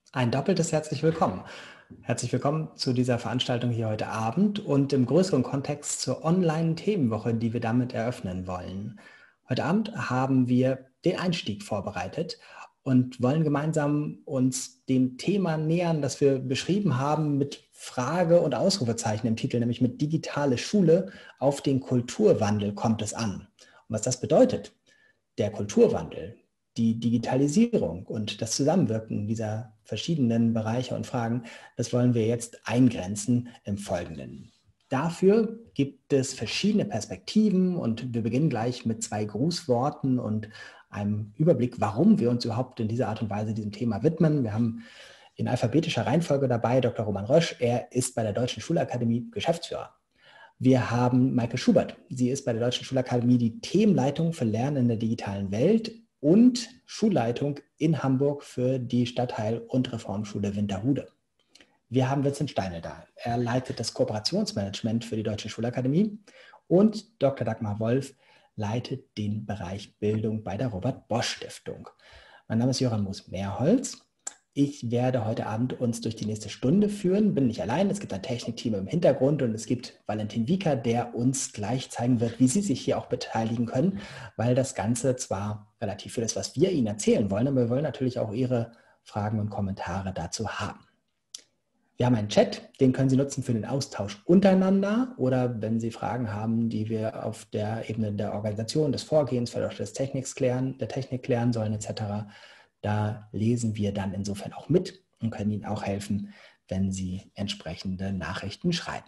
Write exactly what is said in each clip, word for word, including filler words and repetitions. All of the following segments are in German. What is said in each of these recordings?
Ein doppeltes herzlich willkommen. Herzlich willkommen zu dieser Veranstaltung hier heute Abend und im größeren Kontext zur Online-Themenwoche, die wir damit eröffnen wollen. Heute Abend haben wir den Einstieg vorbereitet und wollen gemeinsam uns dem Thema nähern, das wir beschrieben haben mit Frage- und Ausrufezeichen im Titel, nämlich mit digitale Schule. Auf den Kulturwandel kommt es an. Und was das bedeutet, der Kulturwandel, die Digitalisierung und das Zusammenwirken dieser verschiedenen Bereiche und Fragen, das wollen wir jetzt eingrenzen im Folgenden. Dafür gibt es verschiedene Perspektiven und wir beginnen gleich mit zwei Grußworten und einem Überblick, warum wir uns überhaupt in dieser Art und Weise diesem Thema widmen. Wir haben in alphabetischer Reihenfolge dabei Doktor Roman Rösch. Er ist bei der Deutschen Schulakademie Geschäftsführer. Wir haben Maike Schubert. Sie ist bei der Deutschen Schulakademie die Themenleitung für Lernen in der digitalen Welt und Schulleitung in Hamburg für die Stadtteil- und Reformschule Winterhude. Wir haben Vincent Steine da. Er leitet das Kooperationsmanagement für die Deutsche Schulakademie und Doktor Dagmar Wolf leitet den Bereich Bildung bei der Robert-Bosch-Stiftung. Mein Name ist Jöran Moos-Mehrholz. Ich werde heute Abend uns durch die nächste Stunde führen, bin nicht allein, es gibt ein Technikteam im Hintergrund und es gibt Valentin Wieker, der uns gleich zeigen wird, wie Sie sich hier auch beteiligen können, weil das Ganze zwar relativ viel ist, was wir Ihnen erzählen wollen, aber wir wollen natürlich auch Ihre Fragen und Kommentare dazu haben. Wir haben einen Chat, den können Sie nutzen für den Austausch untereinander oder wenn Sie Fragen haben, die wir auf der Ebene der Organisation, des Vorgehens, vielleicht auch des Techniks klären, der Technik klären sollen et cetera. Da lesen wir dann insofern auch mit und können Ihnen auch helfen, wenn Sie entsprechende Nachrichten schreiben.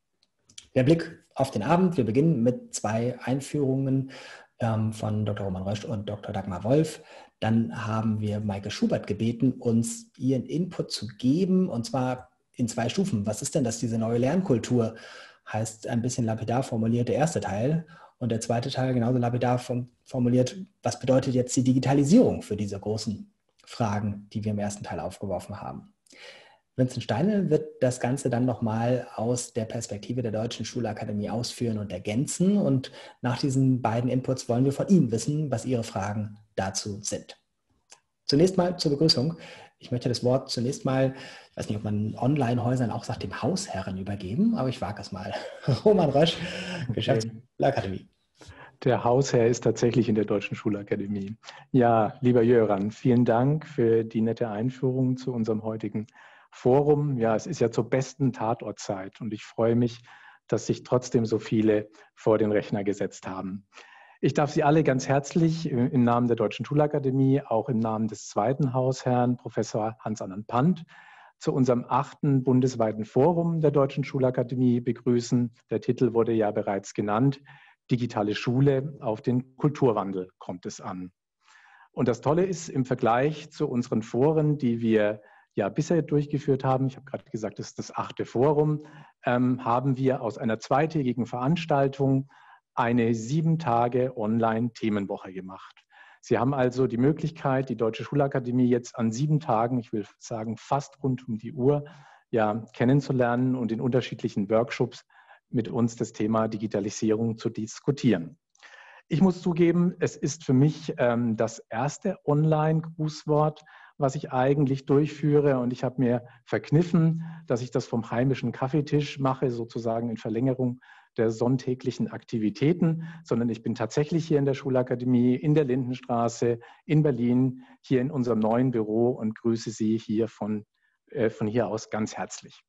Der Blick auf den Abend. Wir beginnen mit zwei Einführungen ähm, von Doktor Roman Rösch und Doktor Dagmar Wolf. Dann haben wir Maike Schubert gebeten, uns ihren Input zu geben, und zwar in zwei Stufen. Was ist denn das, diese neue Lernkultur? Heißt ein bisschen lapidar formuliert der erste Teil. Und der zweite Teil genauso lapidar formuliert, was bedeutet jetzt die Digitalisierung für diese großen Fragen, die wir im ersten Teil aufgeworfen haben. Vincent Steine wird das Ganze dann nochmal aus der Perspektive der Deutschen Schulakademie ausführen und ergänzen. Und nach diesen beiden Inputs wollen wir von ihm wissen, was Ihre Fragen dazu sind. Zunächst mal zur Begrüßung. Ich möchte das Wort zunächst mal, ich weiß nicht, ob man Online-Häusern auch sagt, dem Hausherren übergeben, aber ich wage es mal. Roman Rösch, Geschäftsführer der Akademie. Der Hausherr ist tatsächlich in der Deutschen Schulakademie. Ja, lieber Jöran, vielen Dank für die nette Einführung zu unserem heutigen Forum. Ja, es ist ja zur besten Tatortzeit und ich freue mich, dass sich trotzdem so viele vor den Rechner gesetzt haben. Ich darf Sie alle ganz herzlich im Namen der Deutschen Schulakademie, auch im Namen des zweiten Hausherrn, Professor Hans-Annan Pandt, zu unserem achten bundesweiten Forum der Deutschen Schulakademie begrüßen. Der Titel wurde ja bereits genannt. Digitale Schule, auf den Kulturwandel kommt es an. Und das Tolle ist, im Vergleich zu unseren Foren, die wir ja bisher durchgeführt haben, ich habe gerade gesagt, das ist das achte Forum, ähm, haben wir aus einer zweitägigen Veranstaltung eine sieben Tage Online-Themenwoche gemacht. Sie haben also die Möglichkeit, die Deutsche Schulakademie jetzt an sieben Tagen, ich will sagen fast rund um die Uhr, ja, kennenzulernen und in unterschiedlichen Workshops mit uns das Thema Digitalisierung zu diskutieren. Ich muss zugeben, es ist für mich ähm, das erste Online-Grußwort, was ich eigentlich durchführe. Und ich habe mir verkniffen, dass ich das vom heimischen Kaffeetisch mache, sozusagen in Verlängerung der sonntäglichen Aktivitäten, sondern ich bin tatsächlich hier in der Schulakademie, in der Lindenstraße, in Berlin, hier in unserem neuen Büro und grüße Sie hier von, äh, von hier aus ganz herzlich.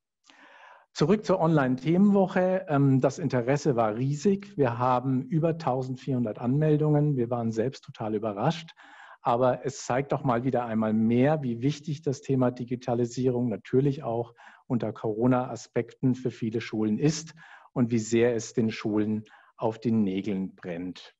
Zurück zur Online-Themenwoche. Das Interesse war riesig. Wir haben über eintausendvierhundert Anmeldungen. Wir waren selbst total überrascht. Aber es zeigt doch mal wieder einmal mehr, wie wichtig das Thema Digitalisierung natürlich auch unter Corona-Aspekten für viele Schulen ist und wie sehr es den Schulen auf den Nägeln brennt.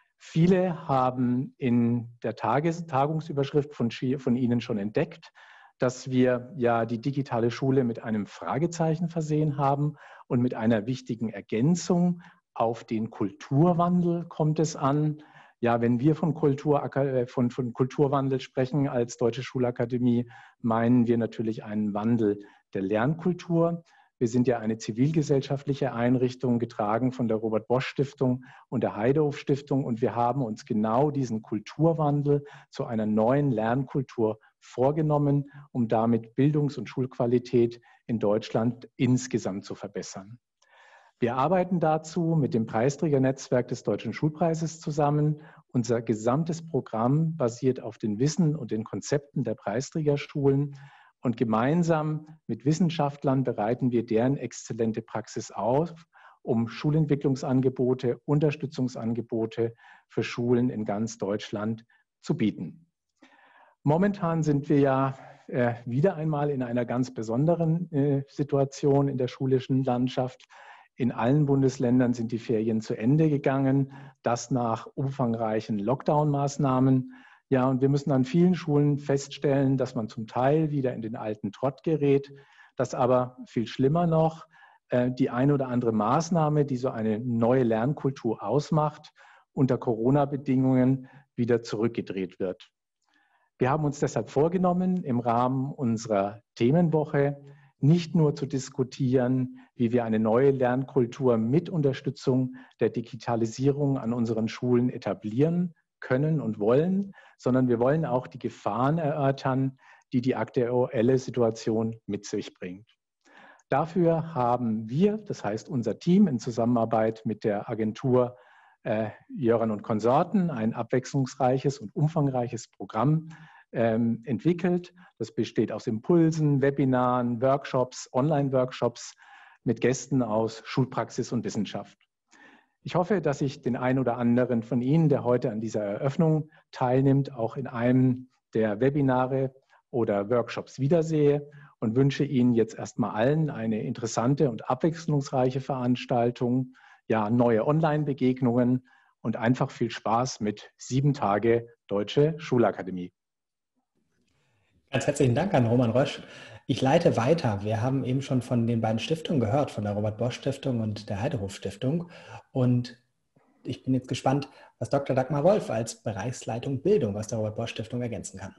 Viele haben in der Tages Tagungsüberschrift von, von Ihnen schon entdeckt, dass wir ja die digitale Schule mit einem Fragezeichen versehen haben und mit einer wichtigen Ergänzung. Auf den Kulturwandel kommt es an. Ja, wenn wir von, Kultur, von, von Kulturwandel sprechen als Deutsche Schulakademie, meinen wir natürlich einen Wandel der Lernkultur. Wir sind ja eine zivilgesellschaftliche Einrichtung, getragen von der Robert-Bosch-Stiftung und der Heidehof-Stiftung. Und wir haben uns genau diesen Kulturwandel zu einer neuen Lernkultur vorgenommen, um damit Bildungs- und Schulqualität in Deutschland insgesamt zu verbessern. Wir arbeiten dazu mit dem Preisträgernetzwerk des Deutschen Schulpreises zusammen. Unser gesamtes Programm basiert auf den Wissen und den Konzepten der Preisträgerschulen. Und gemeinsam mit Wissenschaftlern bereiten wir deren exzellente Praxis auf, um Schulentwicklungsangebote, Unterstützungsangebote für Schulen in ganz Deutschland zu bieten. Momentan sind wir ja äh, wieder einmal in einer ganz besonderen äh, Situation in der schulischen Landschaft. In allen Bundesländern sind die Ferien zu Ende gegangen, das nach umfangreichen Lockdown-Maßnahmen. Ja, und wir müssen an vielen Schulen feststellen, dass man zum Teil wieder in den alten Trott gerät, dass aber viel schlimmer noch äh, die eine oder andere Maßnahme, die so eine neue Lernkultur ausmacht, unter Corona-Bedingungen wieder zurückgedreht wird. Wir haben uns deshalb vorgenommen, im Rahmen unserer Themenwoche nicht nur zu diskutieren, wie wir eine neue Lernkultur mit Unterstützung der Digitalisierung an unseren Schulen etablieren können und wollen, sondern wir wollen auch die Gefahren erörtern, die die aktuelle Situation mit sich bringt. Dafür haben wir, das heißt unser Team in Zusammenarbeit mit der Agentur äh, Jöran und Konsorten, ein abwechslungsreiches und umfangreiches Programm ähm, entwickelt. Das besteht aus Impulsen, Webinaren, Workshops, Online-Workshops mit Gästen aus Schulpraxis und Wissenschaft. Ich hoffe, dass ich den einen oder anderen von Ihnen, der heute an dieser Eröffnung teilnimmt, auch in einem der Webinare oder Workshops wiedersehe und wünsche Ihnen jetzt erstmal allen eine interessante und abwechslungsreiche Veranstaltung, ja, neue Online-Begegnungen und einfach viel Spaß mit sieben Tage Deutsche Schulakademie. Ganz herzlichen Dank an Roman Rösch. Ich leite weiter. Wir haben eben schon von den beiden Stiftungen gehört, von der Robert-Bosch-Stiftung und der Heidehof-Stiftung. Und ich bin jetzt gespannt, was Doktor Dagmar Wolf als Bereichsleitung Bildung aus der Robert-Bosch-Stiftung ergänzen kann.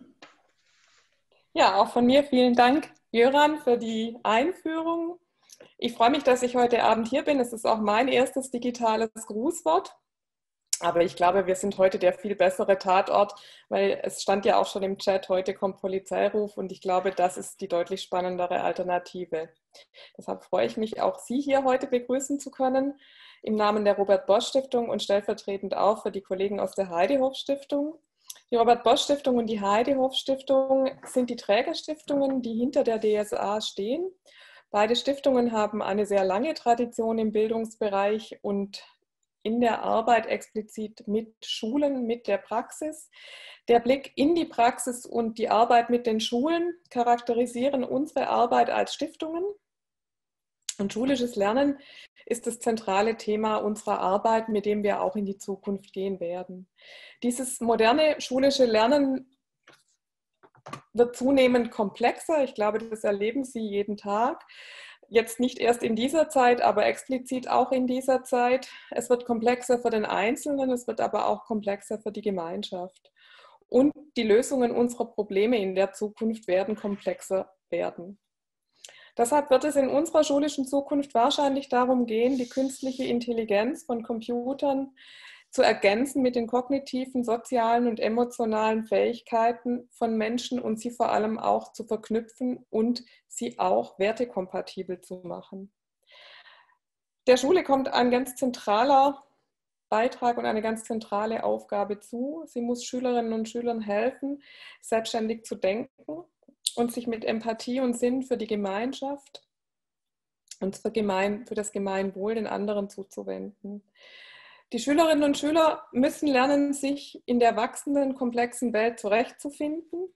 Ja, auch von mir vielen Dank, Jöran, für die Einführung. Ich freue mich, dass ich heute Abend hier bin. Es ist auch mein erstes digitales Grußwort. Aber ich glaube, wir sind heute der viel bessere Tatort, weil es stand ja auch schon im Chat, heute kommt Polizeiruf und ich glaube, das ist die deutlich spannendere Alternative. Deshalb freue ich mich, auch Sie hier heute begrüßen zu können, im Namen der Robert-Bosch-Stiftung und stellvertretend auch für die Kollegen aus der Heidehof-Stiftung. Die Robert-Bosch-Stiftung und die Heidehof-Stiftung sind die Trägerstiftungen, die hinter der D S A stehen. Beide Stiftungen haben eine sehr lange Tradition im Bildungsbereich und in der Arbeit explizit mit Schulen, mit der Praxis. Der Blick in die Praxis und die Arbeit mit den Schulen charakterisieren unsere Arbeit als Stiftungen. Und schulisches Lernen ist das zentrale Thema unserer Arbeit, mit dem wir auch in die Zukunft gehen werden. Dieses moderne schulische Lernen wird zunehmend komplexer. Ich glaube, das erleben Sie jeden Tag. Jetzt nicht erst in dieser Zeit, aber explizit auch in dieser Zeit. Es wird komplexer für den Einzelnen, es wird aber auch komplexer für die Gemeinschaft. Und die Lösungen unserer Probleme in der Zukunft werden komplexer werden. Deshalb wird es in unserer schulischen Zukunft wahrscheinlich darum gehen, die künstliche Intelligenz von Computern zu ergänzen mit den kognitiven, sozialen und emotionalen Fähigkeiten von Menschen und sie vor allem auch zu verknüpfen und sie auch wertekompatibel zu machen. Der Schule kommt ein ganz zentraler Beitrag und eine ganz zentrale Aufgabe zu. Sie muss Schülerinnen und Schülern helfen, selbstständig zu denken und sich mit Empathie und Sinn für die Gemeinschaft und für, gemein, für das Gemeinwohl den anderen zuzuwenden. Die Schülerinnen und Schüler müssen lernen, sich in der wachsenden, komplexen Welt zurechtzufinden,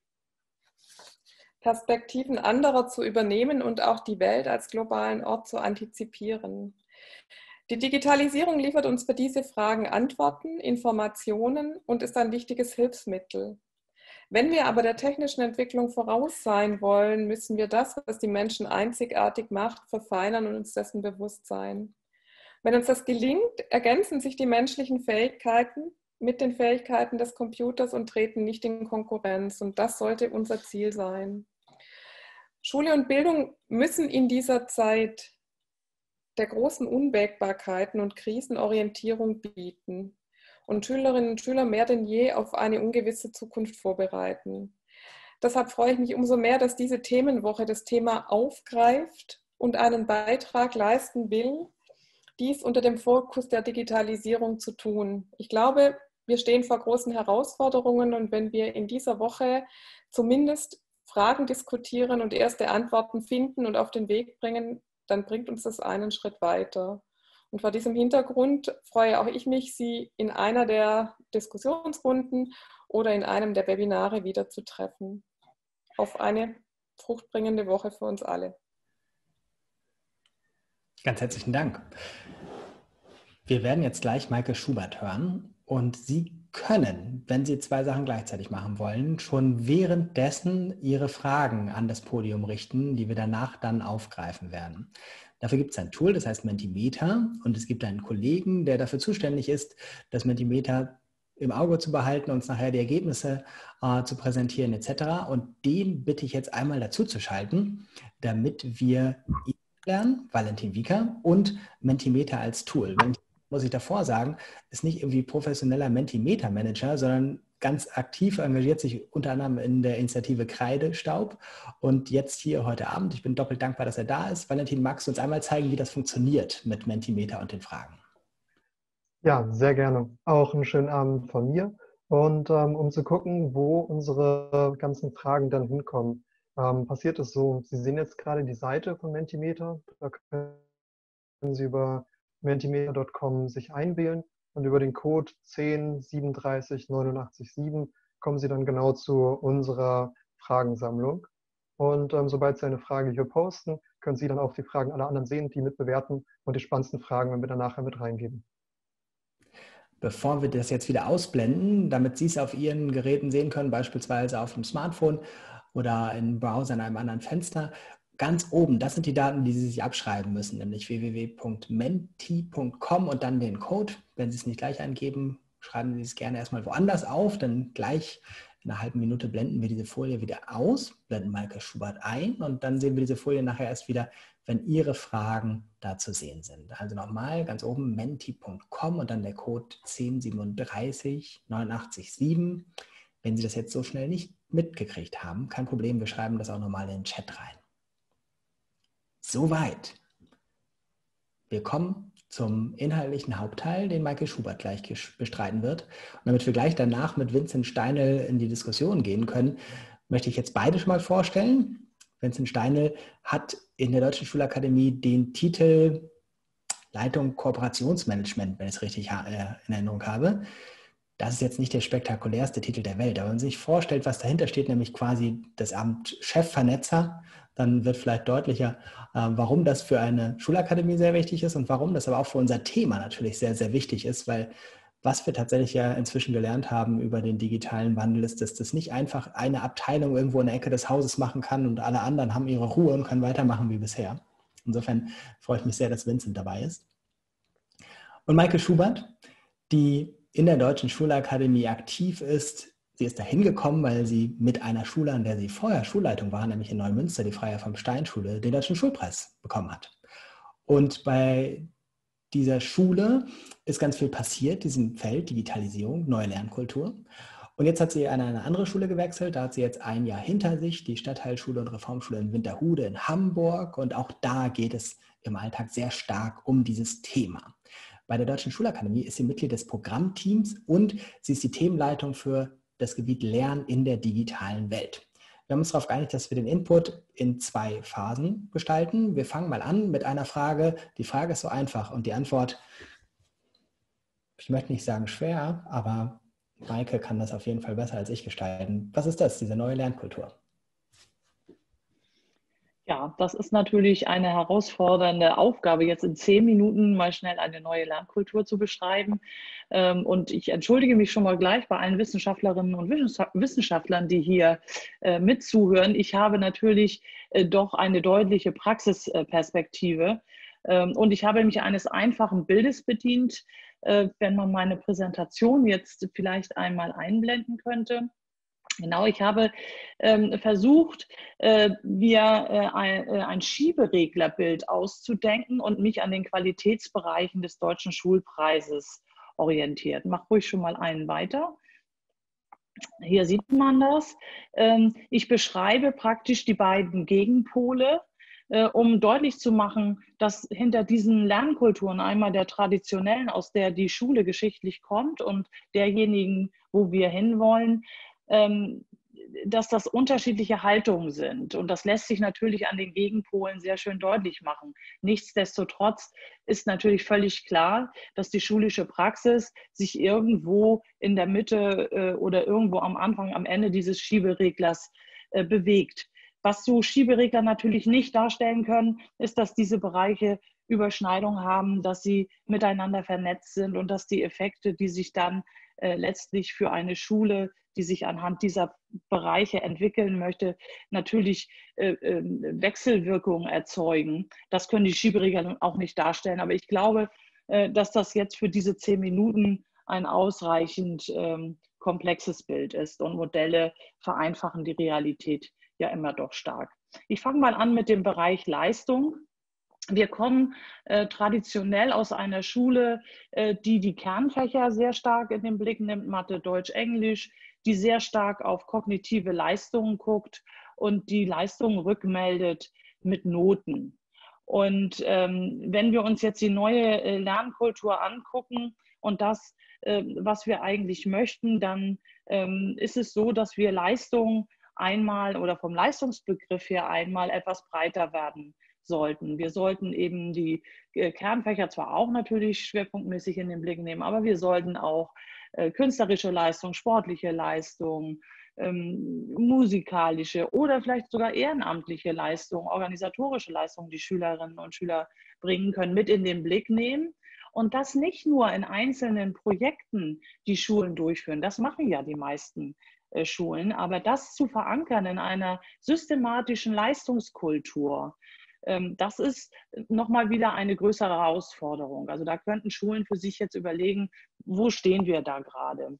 Perspektiven anderer zu übernehmen und auch die Welt als globalen Ort zu antizipieren. Die Digitalisierung liefert uns für diese Fragen Antworten, Informationen und ist ein wichtiges Hilfsmittel. Wenn wir aber der technischen Entwicklung voraus sein wollen, müssen wir das, was die Menschen einzigartig macht, verfeinern und uns dessen bewusst sein. Wenn uns das gelingt, ergänzen sich die menschlichen Fähigkeiten mit den Fähigkeiten des Computers und treten nicht in Konkurrenz. Und das sollte unser Ziel sein. Schule und Bildung müssen in dieser Zeit der großen Unwägbarkeiten und Krisenorientierung bieten und Schülerinnen und Schüler mehr denn je auf eine ungewisse Zukunft vorbereiten. Deshalb freue ich mich umso mehr, dass diese Themenwoche das Thema aufgreift und einen Beitrag leisten will, dies unter dem Fokus der Digitalisierung zu tun. Ich glaube, wir stehen vor großen Herausforderungen und wenn wir in dieser Woche zumindest Fragen diskutieren und erste Antworten finden und auf den Weg bringen, dann bringt uns das einen Schritt weiter. Und vor diesem Hintergrund freue auch ich mich, Sie in einer der Diskussionsrunden oder in einem der Webinare wiederzutreffen. Auf eine fruchtbringende Woche für uns alle. Ganz herzlichen Dank. Wir werden jetzt gleich Maike Schubert hören und Sie können, wenn Sie zwei Sachen gleichzeitig machen wollen, schon währenddessen Ihre Fragen an das Podium richten, die wir danach dann aufgreifen werden. Dafür gibt es ein Tool, das heißt Mentimeter, und es gibt einen Kollegen, der dafür zuständig ist, das Mentimeter im Auge zu behalten, uns nachher die Ergebnisse äh, zu präsentieren et cetera. Und den bitte ich jetzt einmal dazu zu schalten, damit wir ihn lernen, Valentin Wieker, und Mentimeter als Tool. Mentimeter, muss ich davor sagen, ist nicht irgendwie professioneller Mentimeter-Manager, sondern ganz aktiv engagiert sich unter anderem in der Initiative Kreidestaub. Und jetzt hier heute Abend, ich bin doppelt dankbar, dass er da ist. Valentin, magst du uns einmal zeigen, wie das funktioniert mit Mentimeter und den Fragen? Ja, sehr gerne. Auch einen schönen Abend von mir. Und ähm, um zu gucken, wo unsere ganzen Fragen dann hinkommen, ähm, passiert es so, Sie sehen jetzt gerade die Seite von Mentimeter. Da können Sie über mentimeter punkt com sich einwählen und über den Code zehn siebenunddreißig neunundachtzig sieben kommen Sie dann genau zu unserer Fragensammlung. Und ähm, sobald Sie eine Frage hier posten, können Sie dann auch die Fragen aller anderen sehen, die mitbewerten und die spannendsten Fragen, wenn wir dann nachher mit reingeben. Bevor wir das jetzt wieder ausblenden, damit Sie es auf Ihren Geräten sehen können, beispielsweise auf dem Smartphone oder im Browser in einem anderen Fenster, ganz oben, das sind die Daten, die Sie sich abschreiben müssen, nämlich w w w punkt menti punkt com und dann den Code. Wenn Sie es nicht gleich eingeben, schreiben Sie es gerne erstmal woanders auf, dann gleich in einer halben Minute blenden wir diese Folie wieder aus, blenden Maike Schubert ein und dann sehen wir diese Folie nachher erst wieder, wenn Ihre Fragen da zu sehen sind. Also nochmal ganz oben menti punkt com und dann der Code zehn siebenunddreißig neunundachtzig sieben. Wenn Sie das jetzt so schnell nicht mitgekriegt haben, kein Problem, wir schreiben das auch nochmal in den Chat rein. Soweit. Wir kommen zum inhaltlichen Hauptteil, den Maike Schubert gleich bestreiten wird. Und damit wir gleich danach mit Vincent Steinl in die Diskussion gehen können, möchte ich jetzt beide schon mal vorstellen. Vincent Steinl hat in der Deutschen Schulakademie den Titel Leitung Kooperationsmanagement, wenn ich es richtig in Erinnerung habe. Das ist jetzt nicht der spektakulärste Titel der Welt, aber wenn man sich vorstellt, was dahinter steht, nämlich quasi das Amt Chefvernetzer, dann wird vielleicht deutlicher, warum das für eine Schulakademie sehr wichtig ist und warum das aber auch für unser Thema natürlich sehr, sehr wichtig ist, weil was wir tatsächlich ja inzwischen gelernt haben über den digitalen Wandel ist, dass das nicht einfach eine Abteilung irgendwo in der Ecke des Hauses machen kann und alle anderen haben ihre Ruhe und können weitermachen wie bisher. Insofern freue ich mich sehr, dass Vincent dabei ist. Und Maike Schubert, die in der Deutschen Schulakademie aktiv ist. Sie ist da hingekommen, weil sie mit einer Schule, an der sie vorher Schulleitung war, nämlich in Neumünster, die Freie vom Stein Schule, den Deutschen Schulpreis bekommen hat. Und bei dieser Schule ist ganz viel passiert, diesem Feld Digitalisierung, neue Lernkultur. Und jetzt hat sie an eine andere Schule gewechselt. Da hat sie jetzt ein Jahr hinter sich, die Stadtteilschule und Reformschule in Winterhude in Hamburg. Und auch da geht es im Alltag sehr stark um dieses Thema. Bei der Deutschen Schulakademie ist sie Mitglied des Programmteams und sie ist die Themenleitung für das Gebiet Lernen in der digitalen Welt. Wir haben uns darauf geeinigt, dass wir den Input in zwei Phasen gestalten. Wir fangen mal an mit einer Frage. Die Frage ist so einfach und die Antwort, ich möchte nicht sagen schwer, aber Maike kann das auf jeden Fall besser als ich gestalten. Was ist das, diese neue Lernkultur? Ja, das ist natürlich eine herausfordernde Aufgabe, jetzt in zehn Minuten mal schnell eine neue Lernkultur zu beschreiben. Und ich entschuldige mich schon mal gleich bei allen Wissenschaftlerinnen und Wissenschaftlern, die hier mitzuhören. Ich habe natürlich doch eine deutliche Praxisperspektive und ich habe mich eines einfachen Bildes bedient, wenn man meine Präsentation jetzt vielleicht einmal einblenden könnte. Genau, ich habe ähm, versucht, äh, mir äh, ein, äh, ein Schiebereglerbild auszudenken und mich an den Qualitätsbereichen des Deutschen Schulpreises orientiert. Mach ruhig schon mal einen weiter. Hier sieht man das. Ähm, ich beschreibe praktisch die beiden Gegenpole, äh, um deutlich zu machen, dass hinter diesen Lernkulturen, einmal der traditionellen, aus der die Schule geschichtlich kommt, und derjenigen, wo wir hinwollen, ähm, dass das unterschiedliche Haltungen sind. Und das lässt sich natürlich an den Gegenpolen sehr schön deutlich machen. Nichtsdestotrotz ist natürlich völlig klar, dass die schulische Praxis sich irgendwo in der Mitte äh, oder irgendwo am Anfang, am Ende dieses Schiebereglers äh, bewegt. Was so Schieberegler natürlich nicht darstellen können, ist, dass diese Bereiche Überschneidung haben, dass sie miteinander vernetzt sind und dass die Effekte, die sich dann äh, letztlich für eine Schule, die sich anhand dieser Bereiche entwickeln möchte, natürlich äh, äh, Wechselwirkungen erzeugen. Das können die Schieberegler auch nicht darstellen. Aber ich glaube, äh, dass das jetzt für diese zehn Minuten ein ausreichend ähm, komplexes Bild ist. Und Modelle vereinfachen die Realität ja immer doch stark. Ich fange mal an mit dem Bereich Leistung. Wir kommen äh, traditionell aus einer Schule, äh, die die Kernfächer sehr stark in den Blick nimmt, Mathe, Deutsch, Englisch, die sehr stark auf kognitive Leistungen guckt und die Leistungen rückmeldet mit Noten. Und ähm, wenn wir uns jetzt die neue äh, Lernkultur angucken und das, äh, was wir eigentlich möchten, dann ähm, ist es so, dass wir Leistungen einmal oder vom Leistungsbegriff her einmal etwas breiter werden sollten. Wir sollten eben die Kernfächer zwar auch natürlich schwerpunktmäßig in den Blick nehmen, aber wir sollten auch äh, künstlerische Leistung, sportliche Leistung, ähm, musikalische oder vielleicht sogar ehrenamtliche Leistung, organisatorische Leistung, die Schülerinnen und Schüler bringen können, mit in den Blick nehmen. Und das nicht nur in einzelnen Projekten, die Schulen durchführen, das machen ja die meisten äh, Schulen, aber das zu verankern in einer systematischen Leistungskultur, das ist nochmal wieder eine größere Herausforderung. Also da könnten Schulen für sich jetzt überlegen, wo stehen wir da gerade?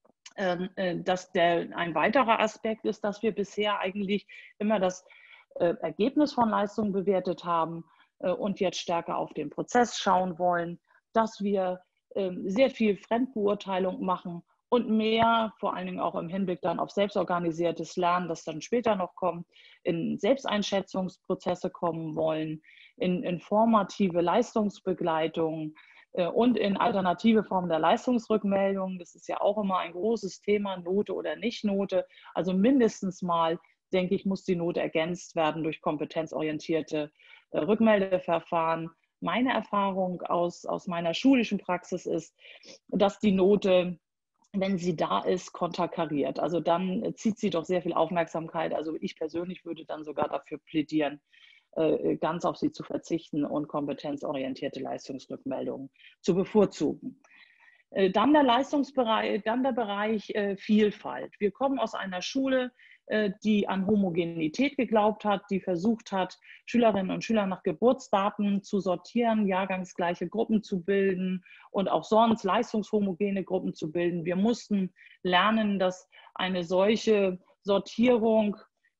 Dass der, ein weiterer Aspekt ist, dass wir bisher eigentlich immer das Ergebnis von Leistungen bewertet haben und jetzt stärker auf den Prozess schauen wollen, dass wir sehr viel Fremdbeurteilung machen und mehr, vor allen Dingen auch im Hinblick dann auf selbstorganisiertes Lernen, das dann später noch kommt, in Selbsteinschätzungsprozesse kommen wollen, in, in formative Leistungsbegleitung äh, und in alternative Formen der Leistungsrückmeldung. Das ist ja auch immer ein großes Thema, Note oder Nicht-Note. Also mindestens mal, denke ich, muss die Note ergänzt werden durch kompetenzorientierte äh, Rückmeldeverfahren. Meine Erfahrung aus, aus meiner schulischen Praxis ist, dass die Note, wenn sie da ist, konterkariert. Also dann zieht sie doch sehr viel Aufmerksamkeit. Also ich persönlich würde dann sogar dafür plädieren, ganz auf sie zu verzichten und kompetenzorientierte Leistungsrückmeldungen zu bevorzugen. Dann der Leistungsbereich, dann der Bereich Vielfalt. Wir kommen aus einer Schule, die an Homogenität geglaubt hat, die versucht hat, Schülerinnen und Schüler nach Geburtsdaten zu sortieren, jahrgangsgleiche Gruppen zu bilden und auch sonst leistungshomogene Gruppen zu bilden. Wir mussten lernen, dass eine solche Sortierung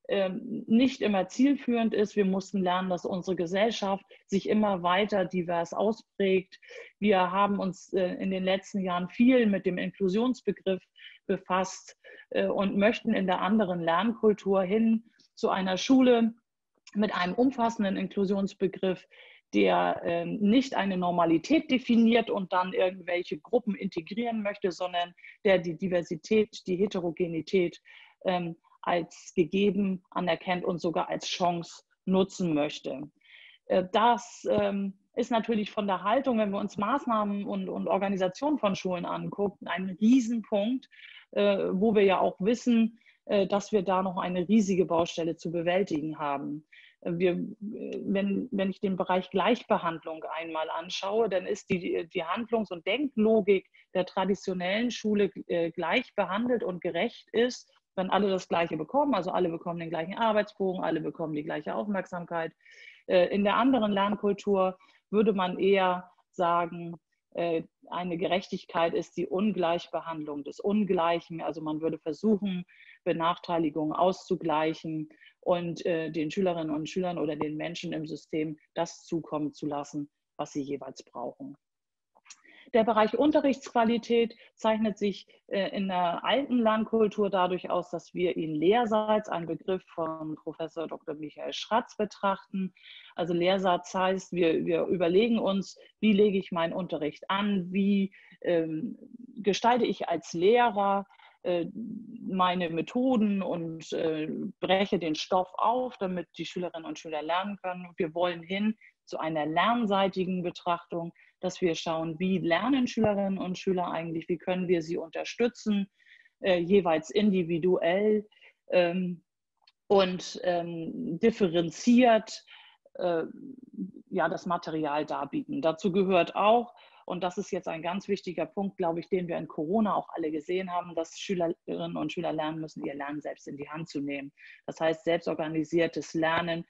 nicht immer zielführend ist. Wir mussten lernen, dass unsere Gesellschaft sich immer weiter divers ausprägt. Wir haben uns in den letzten Jahren viel mit dem Inklusionsbegriff befasst und möchten in der anderen Lernkultur hin zu einer Schule mit einem umfassenden Inklusionsbegriff, der nicht eine Normalität definiert und dann irgendwelche Gruppen integrieren möchte, sondern der die Diversität, die Heterogenität als gegeben anerkennt und sogar als Chance nutzen möchte. Das ist natürlich von der Haltung, wenn wir uns Maßnahmen und, und Organisationen von Schulen angucken, ein Riesenpunkt, wo wir ja auch wissen, dass wir da noch eine riesige Baustelle zu bewältigen haben. Wir, wenn, wenn ich den Bereich Gleichbehandlung einmal anschaue, dann ist die, die Handlungs- und Denklogik der traditionellen Schule gleich behandelt und gerecht ist, wenn alle das Gleiche bekommen, also alle bekommen den gleichen Arbeitsbogen, alle bekommen die gleiche Aufmerksamkeit. In der anderen Lernkultur würde man eher sagen, eine Gerechtigkeit ist die Ungleichbehandlung des Ungleichen. Also man würde versuchen, Benachteiligungen auszugleichen und den Schülerinnen und Schülern oder den Menschen im System das zukommen zu lassen, was sie jeweils brauchen. Der Bereich Unterrichtsqualität zeichnet sich in der alten Lernkultur dadurch aus, dass wir ihn Lehrsatz, ein Begriff von Professor Doktor Michael Schratz, betrachten. Also Lehrsatz heißt, wir, wir überlegen uns, wie lege ich meinen Unterricht an, wie ähm, gestalte ich als Lehrer äh, meine Methoden und äh, breche den Stoff auf, damit die Schülerinnen und Schüler lernen können. Wir wollen hin zu einer lernseitigen Betrachtung, dass wir schauen, wie lernen Schülerinnen und Schüler eigentlich, wie können wir sie unterstützen, äh, jeweils individuell ähm, und ähm, differenziert äh, ja, das Material darbieten. Dazu gehört auch, und das ist jetzt ein ganz wichtiger Punkt, glaube ich, den wir in Corona auch alle gesehen haben, dass Schülerinnen und Schüler lernen müssen, ihr Lernen selbst in die Hand zu nehmen. Das heißt, selbstorganisiertes Lernen,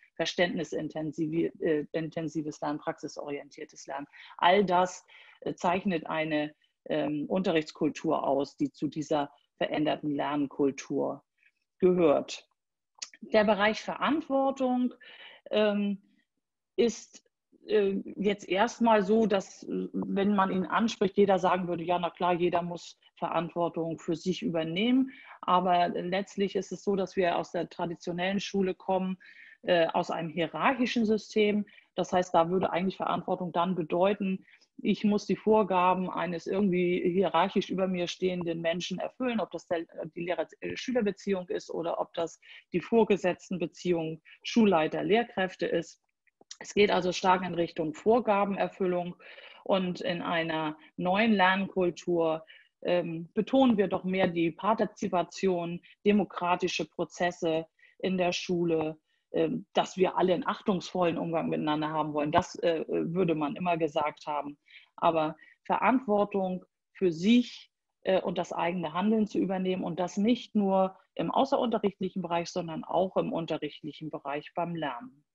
verständnisintensives Lernen, praxisorientiertes Lernen. All das zeichnet eine ähm, Unterrichtskultur aus, die zu dieser veränderten Lernkultur gehört. Der Bereich Verantwortung ähm, ist jetzt erstmal so, dass, wenn man ihn anspricht, jeder sagen würde, ja, na klar, jeder muss Verantwortung für sich übernehmen. Aber letztlich ist es so, dass wir aus der traditionellen Schule kommen, äh, aus einem hierarchischen System. Das heißt, da würde eigentlich Verantwortung dann bedeuten, ich muss die Vorgaben eines irgendwie hierarchisch über mir stehenden Menschen erfüllen, ob das der, die Lehrer-Schüler-Beziehung ist oder ob das die Vorgesetztenbeziehung Schulleiter-Lehrkräfte ist. Es geht also stark in Richtung Vorgabenerfüllung, und in einer neuen Lernkultur ähm, betonen wir doch mehr die Partizipation, demokratische Prozesse in der Schule, äh, dass wir alle einen achtungsvollen Umgang miteinander haben wollen. Das äh, würde man immer gesagt haben. Aber Verantwortung für sich äh, und das eigene Handeln zu übernehmen, und das nicht nur im außerunterrichtlichen Bereich, sondern auch im unterrichtlichen Bereich beim Lernen.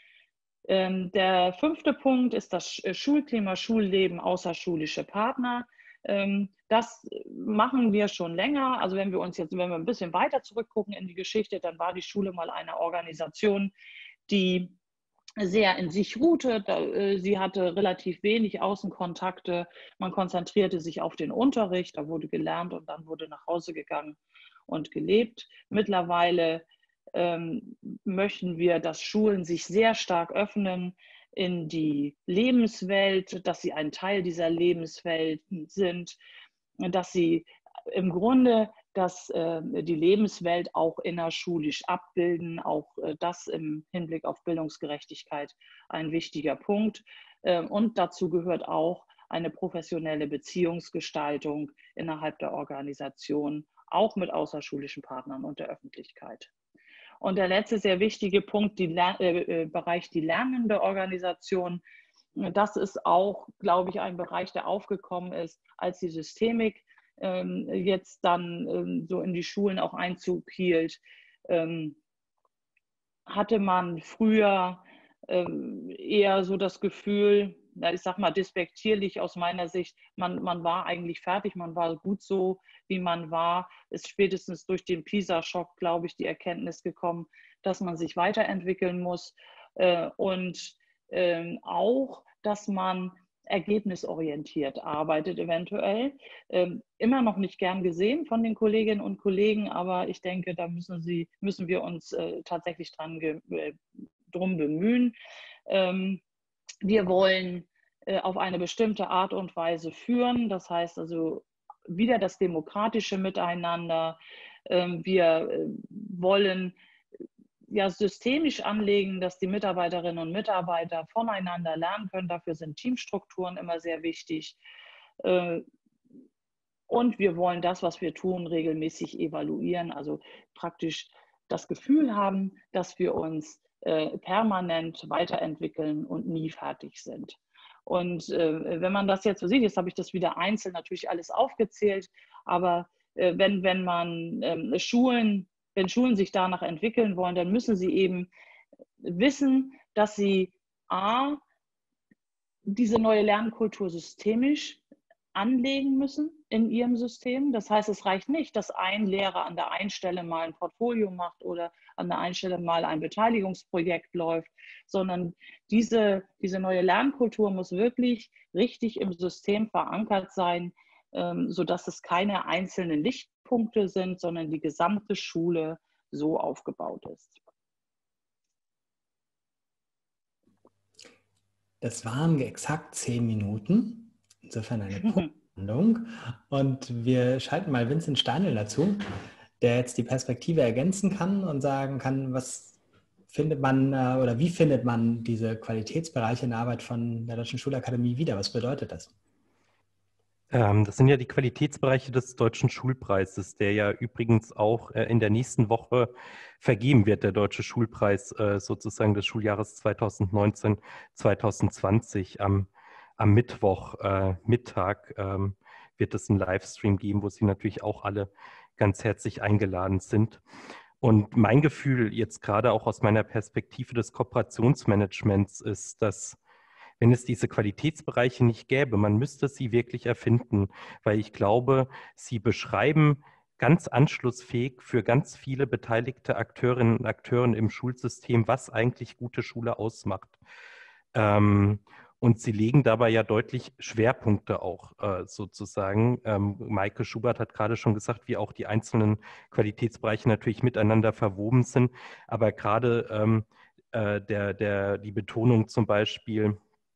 Der fünfte Punkt ist das Schulklima, Schulleben, außerschulische Partner. Das machen wir schon länger. Also wenn wir uns jetzt, wenn wir ein bisschen weiter zurückgucken in die Geschichte, dann war die Schule mal eine Organisation, die sehr in sich ruhte. Sie hatte relativ wenig Außenkontakte. Man konzentrierte sich auf den Unterricht. Da wurde gelernt und dann wurde nach Hause gegangen und gelebt. Mittlerweile Ähm, möchten wir, dass Schulen sich sehr stark öffnen in die Lebenswelt, dass sie ein Teil dieser Lebenswelt sind, dass sie im Grunde dass, äh, die Lebenswelt auch innerschulisch abbilden. Auch äh, das im Hinblick auf Bildungsgerechtigkeit ein wichtiger Punkt. Äh, und dazu gehört auch eine professionelle Beziehungsgestaltung innerhalb der Organisation, auch mit außerschulischen Partnern und der Öffentlichkeit. Und der letzte sehr wichtige Punkt, die äh, Bereich die lernende Organisation. Das ist auch, glaube ich, ein Bereich, der aufgekommen ist, als die Systemik ähm, jetzt dann ähm, so in die Schulen auch Einzug hielt. Ähm, hatte man früher ähm, eher so das Gefühl, ja, ich sag mal despektierlich aus meiner Sicht, man, man war eigentlich fertig, man war gut so, wie man war. Ist spätestens durch den PISA-Schock, glaube ich, die Erkenntnis gekommen, dass man sich weiterentwickeln muss äh, und äh, auch, dass man ergebnisorientiert arbeitet eventuell. Ähm, immer noch nicht gern gesehen von den Kolleginnen und Kollegen, aber ich denke, da müssen, sie, müssen wir uns äh, tatsächlich dran äh, drum bemühen. Ähm, wir wollen äh, auf eine bestimmte Art und Weise führen, das heißt also wieder das demokratische Miteinander. Ähm, wir äh, wollen ja systemisch anlegen, dass die Mitarbeiterinnen und Mitarbeiter voneinander lernen können. Dafür sind Teamstrukturen immer sehr wichtig. Und wir wollen das, was wir tun, regelmäßig evaluieren, also praktisch das Gefühl haben, dass wir uns permanent weiterentwickeln und nie fertig sind. Und wenn man das jetzt so sieht, jetzt habe ich das wieder einzeln natürlich alles aufgezählt, aber wenn, wenn man Schulen Wenn Schulen sich danach entwickeln wollen, dann müssen sie eben wissen, dass sie a, diese neue Lernkultur systemisch anlegen müssen in ihrem System. Das heißt, es reicht nicht, dass ein Lehrer an der einen Stelle mal ein Portfolio macht oder an der einen Stelle mal ein Beteiligungsprojekt läuft, sondern diese, diese neue Lernkultur muss wirklich richtig im System verankert sein, ähm, sodass es keine einzelnen Lichtpunkte sind, sondern die gesamte Schule so aufgebaut ist. Das waren exakt zehn Minuten. Insofern eine Punktlandung. Und wir schalten mal Vincent Steinl dazu, der jetzt die Perspektive ergänzen kann und sagen kann, was findet man oder wie findet man diese Qualitätsbereiche in der Arbeit von der Deutschen Schulakademie wieder? Was bedeutet das? Ähm, das sind ja die Qualitätsbereiche des Deutschen Schulpreises, der ja übrigens auch äh, in der nächsten Woche vergeben wird, der Deutsche Schulpreis äh, sozusagen des Schuljahres zweitausendneunzehn zweitausendzwanzig. Am, am Mittwoch äh, Mittag ähm, wird es einen Livestream geben, wo Sie natürlich auch alle ganz herzlich eingeladen sind. Und mein Gefühl jetzt gerade auch aus meiner Perspektive des Kooperationsmanagements ist, dass wenn es diese Qualitätsbereiche nicht gäbe, man müsste sie wirklich erfinden, weil ich glaube, sie beschreiben ganz anschlussfähig für ganz viele beteiligte Akteurinnen und Akteure im Schulsystem, was eigentlich gute Schule ausmacht. Ähm, und sie legen dabei ja deutlich Schwerpunkte auch äh, sozusagen. Ähm, Maike Schubert hat gerade schon gesagt, wie auch die einzelnen Qualitätsbereiche natürlich miteinander verwoben sind, aber gerade ähm, äh, der, der, die Betonung zum Beispiel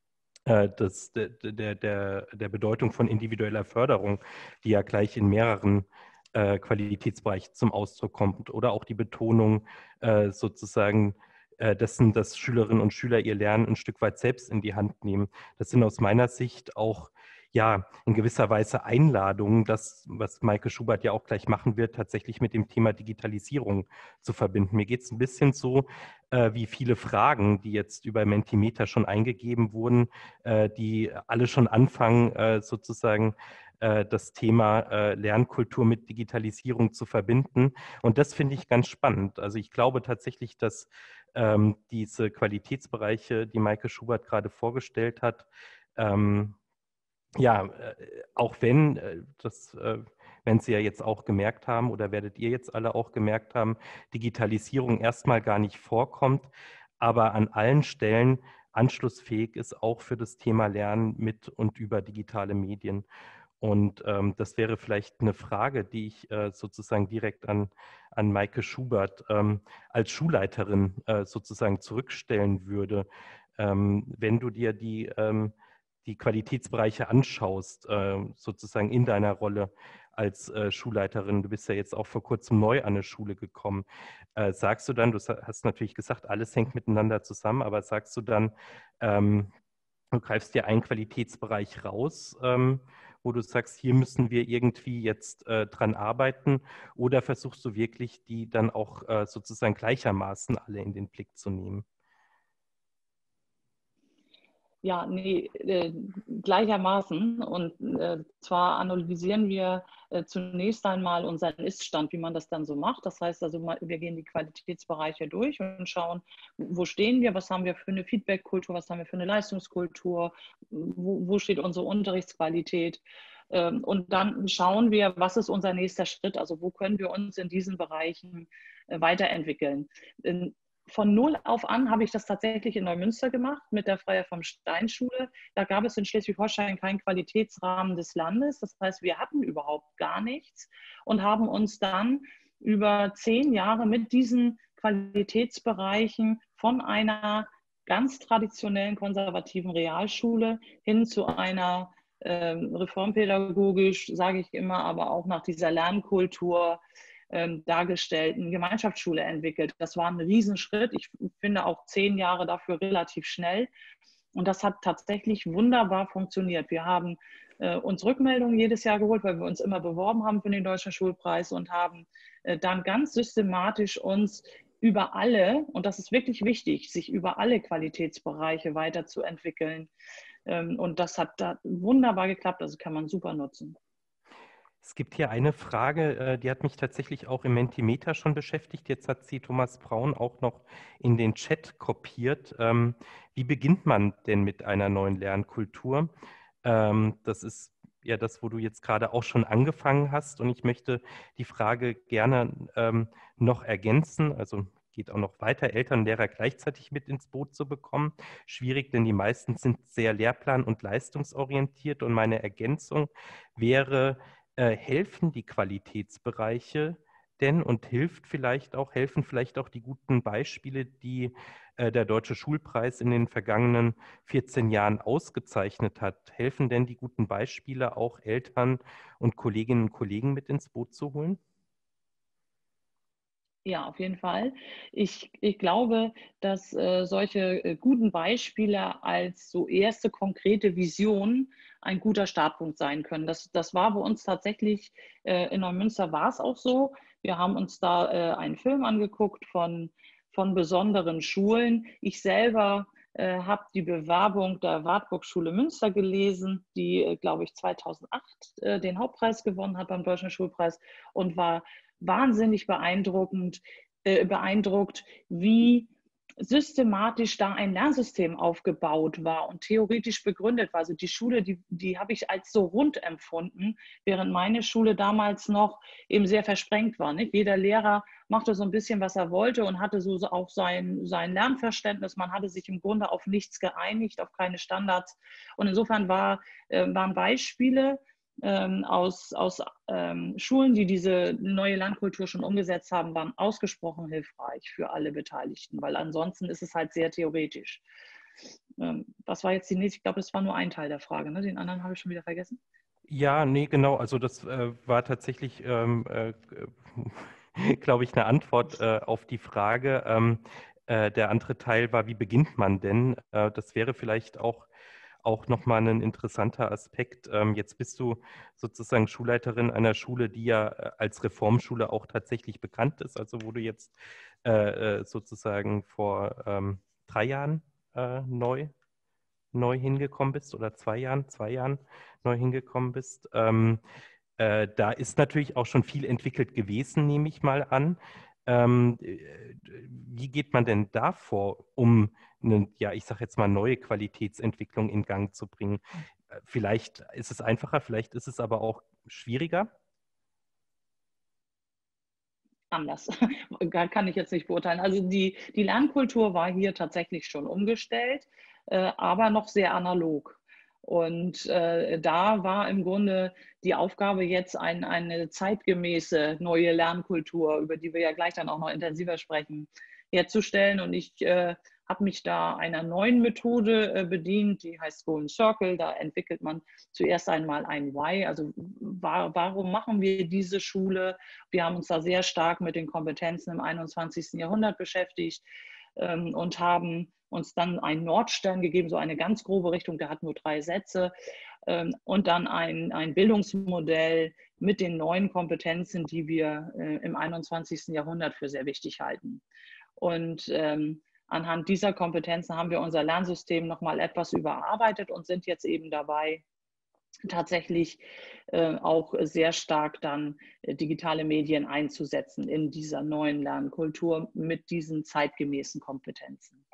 Das, der, der, der, der Bedeutung von individueller Förderung, die ja gleich in mehreren äh, Qualitätsbereichen zum Ausdruck kommt, oder auch die Betonung äh, sozusagen äh, dessen, dass Schülerinnen und Schüler ihr Lernen ein Stück weit selbst in die Hand nehmen. Das sind aus meiner Sicht auch ja in gewisser Weise Einladungen, das, was Maike Schubert ja auch gleich machen wird, tatsächlich mit dem Thema Digitalisierung zu verbinden. Mir geht es ein bisschen so, äh, wie viele Fragen, die jetzt über Mentimeter schon eingegeben wurden, äh, die alle schon anfangen, äh, sozusagen äh, das Thema äh, Lernkultur mit Digitalisierung zu verbinden. Und das finde ich ganz spannend. Also ich glaube tatsächlich, dass ähm, diese Qualitätsbereiche, die Maike Schubert gerade vorgestellt hat, ähm, ja, äh, auch wenn äh, das, äh, wenn Sie ja jetzt auch gemerkt haben oder werdet ihr jetzt alle auch gemerkt haben, Digitalisierung erstmal gar nicht vorkommt, aber an allen Stellen anschlussfähig ist auch für das Thema Lernen mit und über digitale Medien. Und ähm, das wäre vielleicht eine Frage, die ich äh, sozusagen direkt an, an Maike Schubert ähm, als Schulleiterin äh, sozusagen zurückstellen würde. Ähm, wenn du dir die ähm, die Qualitätsbereiche anschaust, äh, sozusagen in deiner Rolle als äh, Schulleiterin, du bist ja jetzt auch vor kurzem neu an eine Schule gekommen, äh, sagst du dann, du hast natürlich gesagt, alles hängt miteinander zusammen, aber sagst du dann, ähm, du greifst dir einen Qualitätsbereich raus, ähm, wo du sagst, hier müssen wir irgendwie jetzt äh, dran arbeiten, oder versuchst du wirklich, die dann auch äh, sozusagen gleichermaßen alle in den Blick zu nehmen? Ja, nee, äh, gleichermaßen. Und äh, zwar analysieren wir äh, zunächst einmal unseren Ist-Stand, wie man das dann so macht. Das heißt also, wir gehen die Qualitätsbereiche durch und schauen, wo stehen wir, was haben wir für eine Feedback-Kultur, was haben wir für eine Leistungskultur, wo, wo steht unsere Unterrichtsqualität. Ähm, und dann schauen wir, was ist unser nächster Schritt, also wo können wir uns in diesen Bereichen äh, weiterentwickeln. In, Von null auf an habe ich das tatsächlich in Neumünster gemacht mit der Freier vom Stein Schule. Da gab es in Schleswig-Holstein keinen Qualitätsrahmen des Landes. Das heißt, wir hatten überhaupt gar nichts und haben uns dann über zehn Jahre mit diesen Qualitätsbereichen von einer ganz traditionellen konservativen Realschule hin zu einer äh, reformpädagogisch, sage ich immer, aber auch nach dieser Lernkultur dargestellten Gemeinschaftsschule entwickelt. Das war ein Riesenschritt. Ich finde auch zehn Jahre dafür relativ schnell. Und das hat tatsächlich wunderbar funktioniert. Wir haben äh, uns Rückmeldungen jedes Jahr geholt, weil wir uns immer beworben haben für den Deutschen Schulpreis und haben äh, dann ganz systematisch uns über alle, und das ist wirklich wichtig, sich über alle Qualitätsbereiche weiterzuentwickeln. Ähm, und das hat da wunderbar geklappt. Also kann man super nutzen. Es gibt hier eine Frage, die hat mich tatsächlich auch im Mentimeter schon beschäftigt. Jetzt hat sie Thomas Braun auch noch in den Chat kopiert. Wie beginnt man denn mit einer neuen Lernkultur? Das ist ja das, wo du jetzt gerade auch schon angefangen hast. Und ich möchte die Frage gerne ähm, noch ergänzen. Also geht auch noch weiter, Eltern und Lehrer gleichzeitig mit ins Boot zu bekommen. Schwierig, denn die meisten sind sehr lehrplan- und leistungsorientiert. Und meine Ergänzung wäre, äh, helfen die Qualitätsbereiche denn und hilft vielleicht auch, helfen vielleicht auch die guten Beispiele, die äh, der Deutsche Schulpreis in den vergangenen vierzehn Jahren ausgezeichnet hat. Helfen denn die guten Beispiele auch Eltern und Kolleginnen und Kollegen mit ins Boot zu holen? Ja, auf jeden Fall. Ich, ich glaube, dass äh, solche äh, guten Beispiele als so erste konkrete Vision ein guter Startpunkt sein können. Das, das war bei uns tatsächlich, äh, in Neumünster war es auch so. Wir haben uns da äh, einen Film angeguckt von, von besonderen Schulen. Ich selber äh, habe die Bewerbung der Wartburg-Schule Münster gelesen, die, äh, glaube ich, zweitausendacht äh, den Hauptpreis gewonnen hat beim Deutschen Schulpreis und war wahnsinnig beeindruckend, äh, beeindruckt, wie systematisch da ein Lernsystem aufgebaut war und theoretisch begründet war. Also die Schule, die, die habe ich als so rund empfunden, während meine Schule damals noch eben sehr versprengt war. Nicht? Jeder Lehrer machte so ein bisschen, was er wollte und hatte so auch sein, sein Lernverständnis. Man hatte sich im Grunde auf nichts geeinigt, auf keine Standards. Und insofern war, äh, waren Beispiele, Ähm, aus, aus ähm, Schulen, die diese neue Lernkultur schon umgesetzt haben, waren ausgesprochen hilfreich für alle Beteiligten, weil ansonsten ist es halt sehr theoretisch. Ähm, was war jetzt die nächste? Ich glaube, das war nur ein Teil der Frage. Ne? Den anderen habe ich schon wieder vergessen. Ja, nee, genau. Also das äh, war tatsächlich, ähm, äh, glaube ich, eine Antwort äh, auf die Frage. Ähm, äh, der andere Teil war, wie beginnt man denn? Äh, das wäre vielleicht auch auch nochmal ein interessanter Aspekt. Ähm, jetzt bist du sozusagen Schulleiterin einer Schule, die ja äh, als Reformschule auch tatsächlich bekannt ist, also wo du jetzt äh, äh, sozusagen vor ähm, drei Jahren äh, neu, neu hingekommen bist oder zwei Jahren, zwei Jahren neu hingekommen bist. Ähm, äh, da ist natürlich auch schon viel entwickelt gewesen, nehme ich mal an. Ähm, äh, wie geht man denn da vor, um eine, ja, ich sage jetzt mal, neue Qualitätsentwicklung in Gang zu bringen? Äh, Vielleicht ist es einfacher, vielleicht ist es aber auch schwieriger. Anders. Kann ich jetzt nicht beurteilen. Also die, die Lernkultur war hier tatsächlich schon umgestellt, äh, aber noch sehr analog. Und äh, da war im Grunde die Aufgabe jetzt ein, eine zeitgemäße neue Lernkultur, über die wir ja gleich dann auch noch intensiver sprechen, herzustellen. Und ich äh, habe mich da einer neuen Methode äh, bedient, die heißt Golden Circle. Da entwickelt man zuerst einmal ein Why, also war, warum machen wir diese Schule? Wir haben uns da sehr stark mit den Kompetenzen im einundzwanzigsten Jahrhundert beschäftigt ähm, und haben uns dann einen Nordstern gegeben, so eine ganz grobe Richtung, der hat nur drei Sätze ähm, und dann ein, ein Bildungsmodell mit den neuen Kompetenzen, die wir äh, im einundzwanzigsten Jahrhundert für sehr wichtig halten. Und ähm, anhand dieser Kompetenzen haben wir unser Lernsystem nochmal etwas überarbeitet und sind jetzt eben dabei, tatsächlich äh, auch sehr stark dann äh, digitale Medien einzusetzen in dieser neuen Lernkultur mit diesen zeitgemäßen Kompetenzen.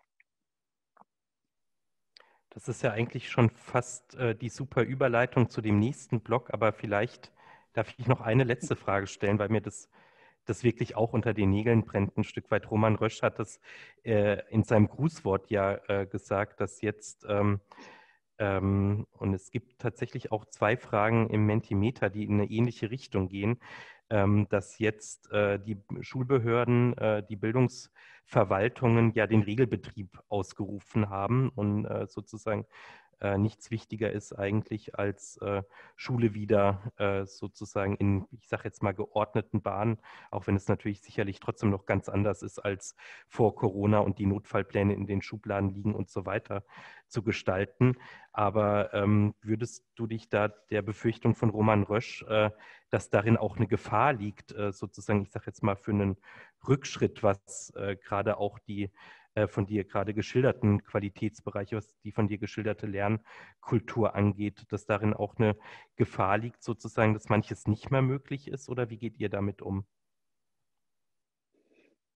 Das ist ja eigentlich schon fast äh, die super Überleitung zu dem nächsten Block, aber vielleicht darf ich noch eine letzte Frage stellen, weil mir das, das wirklich auch unter den Nägeln brennt. Ein Stück weit. Roman Rösch hat das äh, in seinem Grußwort ja äh, gesagt, dass jetzt, ähm, ähm, und es gibt tatsächlich auch zwei Fragen im Mentimeter, die in eine ähnliche Richtung gehen, ähm, dass jetzt äh, die Schulbehörden, äh, die Bildungsverwaltungen ja den Regelbetrieb ausgerufen haben und äh, sozusagen äh, nichts wichtiger ist eigentlich als äh, Schule wieder äh, sozusagen in, ich sage jetzt mal, geordneten Bahnen, auch wenn es natürlich sicherlich trotzdem noch ganz anders ist als vor Corona und die Notfallpläne in den Schubladen liegen und so weiter zu gestalten. Aber ähm, würdest du dich da der Befürchtung von Roman Rösch, äh, dass darin auch eine Gefahr liegt, äh, sozusagen, ich sage jetzt mal, für einen Rückschritt, was äh, gerade auch die äh, von dir gerade geschilderten Qualitätsbereiche, was die von dir geschilderte Lernkultur angeht, dass darin auch eine Gefahr liegt, sozusagen, dass manches nicht mehr möglich ist? Oder wie geht ihr damit um?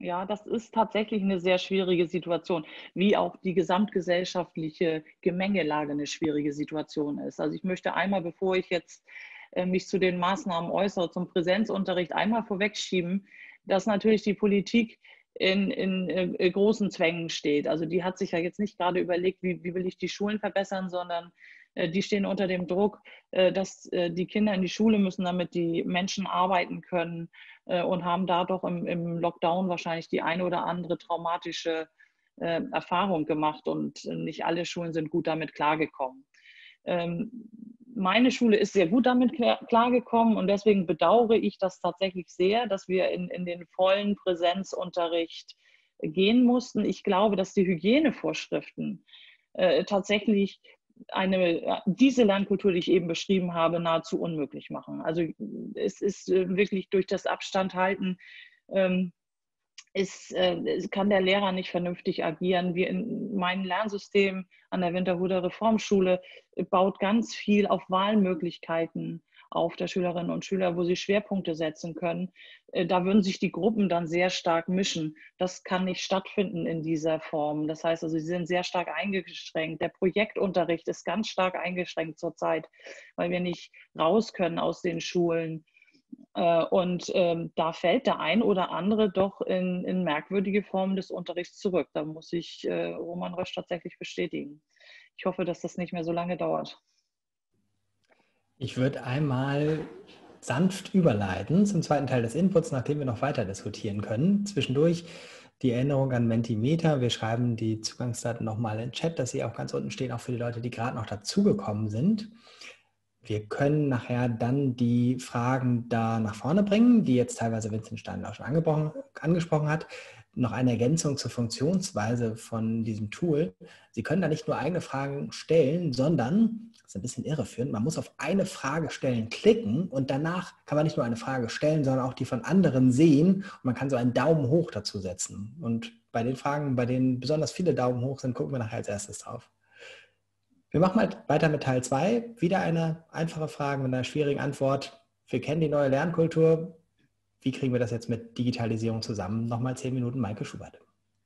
Ja, das ist tatsächlich eine sehr schwierige Situation, wie auch die gesamtgesellschaftliche Gemengelage eine schwierige Situation ist. Also ich möchte einmal, bevor ich jetzt äh, mich zu den Maßnahmen äußere, zum Präsenzunterricht einmal vorwegschieben, dass natürlich die Politik in, in äh, großen Zwängen steht. Also die hat sich ja jetzt nicht gerade überlegt, wie, wie will ich die Schulen verbessern, sondern äh, die stehen unter dem Druck, äh, dass äh, die Kinder in die Schule müssen, damit die Menschen arbeiten können, äh, und haben da doch im, im Lockdown wahrscheinlich die eine oder andere traumatische äh, Erfahrung gemacht und nicht alle Schulen sind gut damit klargekommen. Ähm, meine Schule ist sehr gut damit klargekommen und deswegen bedauere ich das tatsächlich sehr, dass wir in, in den vollen Präsenzunterricht gehen mussten. Ich glaube, dass die Hygienevorschriften äh, tatsächlich eine, diese Lernkultur, die ich eben beschrieben habe, nahezu unmöglich machen. Also es ist wirklich durch das Abstandhalten ähm, ist, äh, kann der Lehrer nicht vernünftig agieren. Wir in meinem Lernsystem an der Winterhuder Reformschule baut ganz viel auf Wahlmöglichkeiten auf der Schülerinnen und Schüler, wo sie Schwerpunkte setzen können. Da würden sich die Gruppen dann sehr stark mischen. Das kann nicht stattfinden in dieser Form. Das heißt also, sie sind sehr stark eingeschränkt. Der Projektunterricht ist ganz stark eingeschränkt zurzeit, weil wir nicht raus können aus den Schulen. Und ähm, da fällt der ein oder andere doch in, in merkwürdige Formen des Unterrichts zurück. Da muss ich äh, Roman Rösch tatsächlich bestätigen. Ich hoffe, dass das nicht mehr so lange dauert. Ich würde einmal sanft überleiten zum zweiten Teil des Inputs, nachdem wir noch weiter diskutieren können. Zwischendurch die Erinnerung an Mentimeter. Wir schreiben die Zugangsdaten nochmal in den Chat, dass sie auch ganz unten stehen, auch für die Leute, die gerade noch dazugekommen sind. Wir können nachher dann die Fragen da nach vorne bringen, die jetzt teilweise Vincent Stein auch schon angesprochen, angesprochen hat. Noch eine Ergänzung zur Funktionsweise von diesem Tool. Sie können da nicht nur eigene Fragen stellen, sondern, das ist ein bisschen irreführend, man muss auf eine Frage stellen klicken und danach kann man nicht nur eine Frage stellen, sondern auch die von anderen sehen und man kann so einen Daumen hoch dazu setzen. Und bei den Fragen, bei denen besonders viele Daumen hoch sind, gucken wir nachher als erstes drauf. Wir machen mal weiter mit Teil zwei. Wieder eine einfache Frage mit einer schwierigen Antwort. Wir kennen die neue Lernkultur. Wie kriegen wir das jetzt mit Digitalisierung zusammen? Nochmal zehn Minuten, Maike Schubert.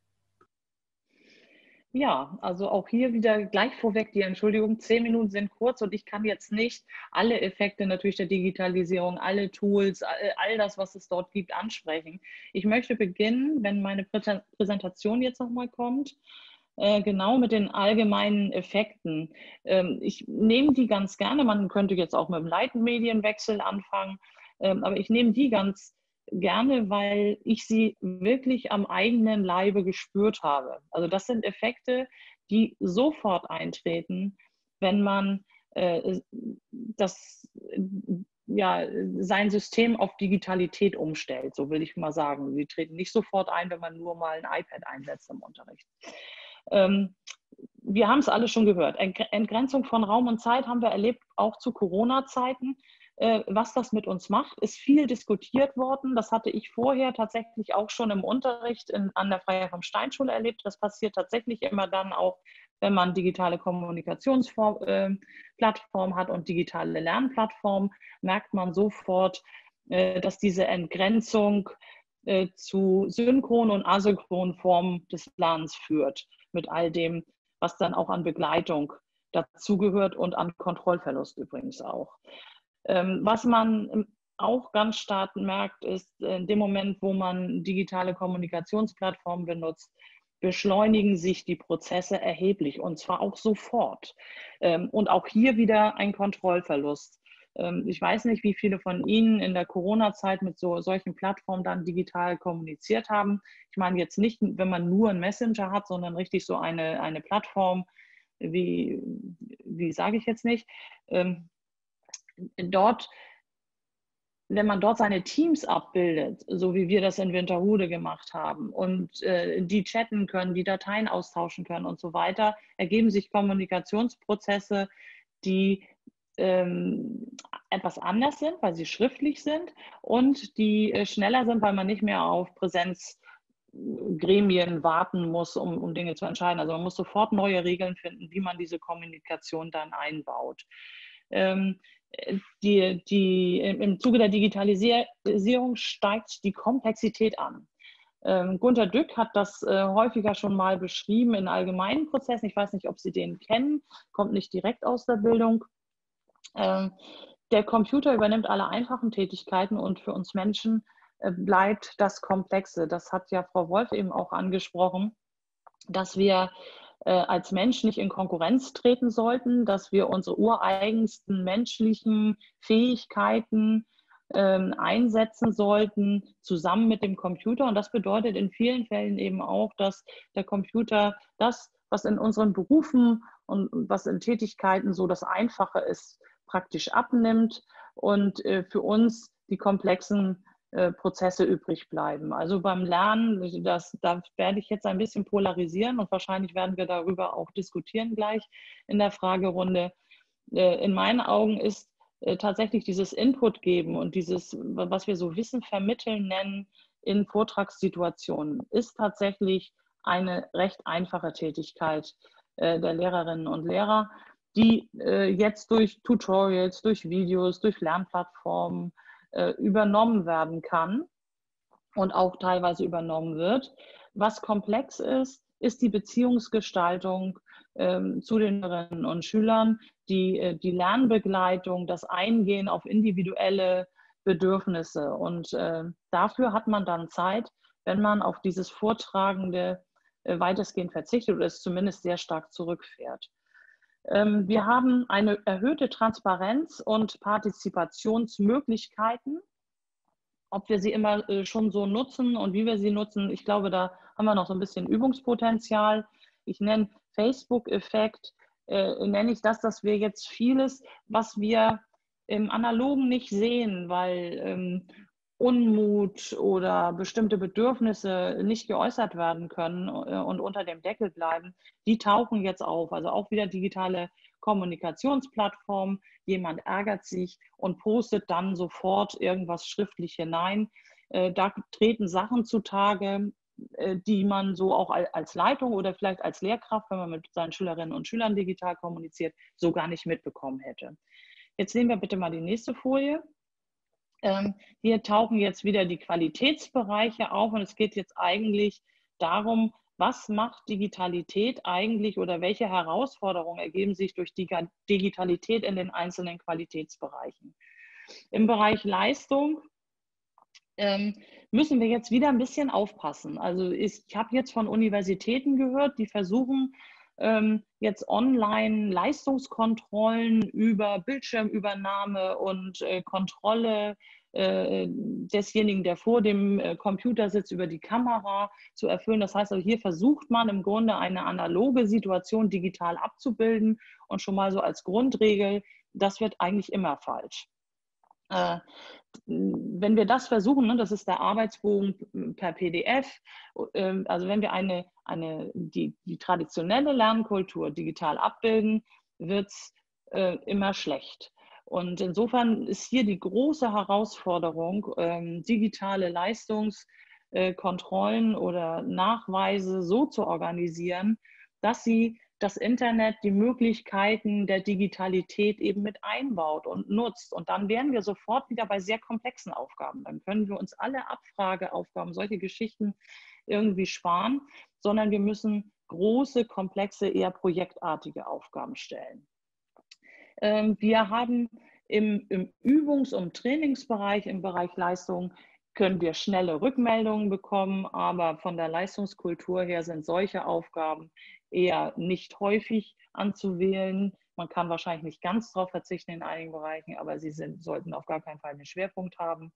Ja, also auch hier wieder gleich vorweg die Entschuldigung, zehn Minuten sind kurz und ich kann jetzt nicht alle Effekte natürlich der Digitalisierung, alle Tools, all, all das, was es dort gibt, ansprechen. Ich möchte beginnen, wenn meine Präsentation jetzt nochmal kommt, äh, genau mit den allgemeinen Effekten. Ähm, ich nehme die ganz gerne, man könnte jetzt auch mit dem Leitmedienwechsel anfangen, ähm, aber ich nehme die ganz gerne, weil ich sie wirklich am eigenen Leibe gespürt habe. Also das sind Effekte, die sofort eintreten, wenn man äh, das, ja, sein System auf Digitalität umstellt, so will ich mal sagen. Sie treten nicht sofort ein, wenn man nur mal ein iPad einsetzt im Unterricht. Ähm, wir haben es alle schon gehört. Entgrenzung von Raum und Zeit haben wir erlebt, auch zu Corona-Zeiten. Was das mit uns macht, ist viel diskutiert worden. Das hatte ich vorher tatsächlich auch schon im Unterricht in, an der Freie-vom-Stein-Schule erlebt. Das passiert tatsächlich immer dann auch, wenn man digitale Kommunikationsplattform äh, hat und digitale Lernplattformen, merkt man sofort, äh, dass diese Entgrenzung äh, zu synchronen und asynchronen Formen des Lernens führt, mit all dem, was dann auch an Begleitung dazugehört und an Kontrollverlust übrigens auch. Was man auch ganz stark merkt, ist in dem Moment, wo man digitale Kommunikationsplattformen benutzt, beschleunigen sich die Prozesse erheblich und zwar auch sofort. Und auch hier wieder ein Kontrollverlust. Ich weiß nicht, wie viele von Ihnen in der Corona-Zeit mit so, solchen Plattformen dann digital kommuniziert haben. Ich meine jetzt nicht, wenn man nur einen Messenger hat, sondern richtig so eine, eine Plattform, wie, wie sage ich jetzt nicht, dort, wenn man dort seine Teams abbildet, so wie wir das in Winterhude gemacht haben und äh, die chatten können, die Dateien austauschen können und so weiter, ergeben sich Kommunikationsprozesse, die ähm, etwas anders sind, weil sie schriftlich sind und die äh, schneller sind, weil man nicht mehr auf Präsenzgremien warten muss, um, um Dinge zu entscheiden. Also man muss sofort neue Regeln finden, wie man diese Kommunikation dann einbaut. Ähm, Die, die, im Zuge der Digitalisierung steigt die Komplexität an. Ähm, Gunter Dück hat das äh, häufiger schon mal beschrieben in allgemeinen Prozessen. Ich weiß nicht, ob Sie den kennen, kommt nicht direkt aus der Bildung. Ähm, der Computer übernimmt alle einfachen Tätigkeiten und für uns Menschen äh, bleibt das Komplexe. Das hat ja Frau Wolf eben auch angesprochen, dass wir äh, als Mensch nicht in Konkurrenz treten sollten, dass wir unsere ureigensten menschlichen Fähigkeiten ähm, einsetzen sollten, zusammen mit dem Computer. Und das bedeutet in vielen Fällen eben auch, dass der Computer das, was in unseren Berufen und was in Tätigkeiten so das Einfache ist, praktisch abnimmt und äh, für uns die komplexen äh, Prozesse übrig bleiben. Also beim Lernen, das, da werde ich jetzt ein bisschen polarisieren und wahrscheinlich werden wir darüber auch diskutieren gleich in der Fragerunde. Äh, in meinen Augen ist äh, tatsächlich dieses Input geben und dieses, was wir so Wissen vermitteln nennen in Vortragssituationen, ist tatsächlich eine recht einfache Tätigkeit äh, der Lehrerinnen und Lehrer, die äh, jetzt durch Tutorials, durch Videos, durch Lernplattformen äh, übernommen werden kann und auch teilweise übernommen wird. Was komplex ist, ist die Beziehungsgestaltung ähm, zu den Schülerinnen und Schülern, die, äh, die Lernbegleitung, das Eingehen auf individuelle Bedürfnisse. Und äh, dafür hat man dann Zeit, wenn man auf dieses Vortragende äh, weitestgehend verzichtet oder es zumindest sehr stark zurückfährt. Wir haben eine erhöhte Transparenz und Partizipationsmöglichkeiten. Ob wir sie immer schon so nutzen und wie wir sie nutzen, ich glaube, da haben wir noch so ein bisschen Übungspotenzial. Ich nenne Facebook-Effekt, äh, nenne ich das, dass wir jetzt vieles, was wir im Analogen nicht sehen, weil ähm, Unmut oder bestimmte Bedürfnisse nicht geäußert werden können und unter dem Deckel bleiben, die tauchen jetzt auf. Also auch wieder digitale Kommunikationsplattformen. Jemand ärgert sich und postet dann sofort irgendwas schriftlich hinein. Da treten Sachen zutage, die man so auch als Leitung oder vielleicht als Lehrkraft, wenn man mit seinen Schülerinnen und Schülern digital kommuniziert, so gar nicht mitbekommen hätte. Jetzt nehmen wir bitte mal die nächste Folie. Ähm, hier tauchen jetzt wieder die Qualitätsbereiche auf und es geht jetzt eigentlich darum, was macht Digitalität eigentlich oder welche Herausforderungen ergeben sich durch die Digitalität in den einzelnen Qualitätsbereichen. Im Bereich Leistung ähm, müssen wir jetzt wieder ein bisschen aufpassen. Also ich, ich habe jetzt von Universitäten gehört, die versuchen, ähm, jetzt online Leistungskontrollen über Bildschirmübernahme und äh, Kontrolle äh, desjenigen, der vor dem äh, Computer sitzt, über die Kamera zu erfüllen. Das heißt, also hier versucht man im Grunde eine analoge Situation digital abzubilden und schon mal so als Grundregel, das wird eigentlich immer falsch. Äh, wenn wir das versuchen, ne, das ist der Arbeitsbogen per P D F, äh, also wenn wir eine, eine, die, die traditionelle Lernkultur digital abbilden, wird es äh, immer schlecht. Und insofern ist hier die große Herausforderung, ähm, digitale Leistungskontrollen äh, oder Nachweise so zu organisieren, dass sie das Internet die Möglichkeiten der Digitalität eben mit einbaut und nutzt. Und dann wären wir sofort wieder bei sehr komplexen Aufgaben. Dann können wir uns alle Abfrageaufgaben, solche Geschichten irgendwie sparen, sondern wir müssen große, komplexe, eher projektartige Aufgaben stellen. Wir haben im, im Übungs- und Trainingsbereich, im Bereich Leistung, können wir schnelle Rückmeldungen bekommen, aber von der Leistungskultur her sind solche Aufgaben eher nicht häufig anzuwählen. Man kann wahrscheinlich nicht ganz darauf verzichten in einigen Bereichen, aber sie sind, sollten auf gar keinen Fall einen Schwerpunkt haben.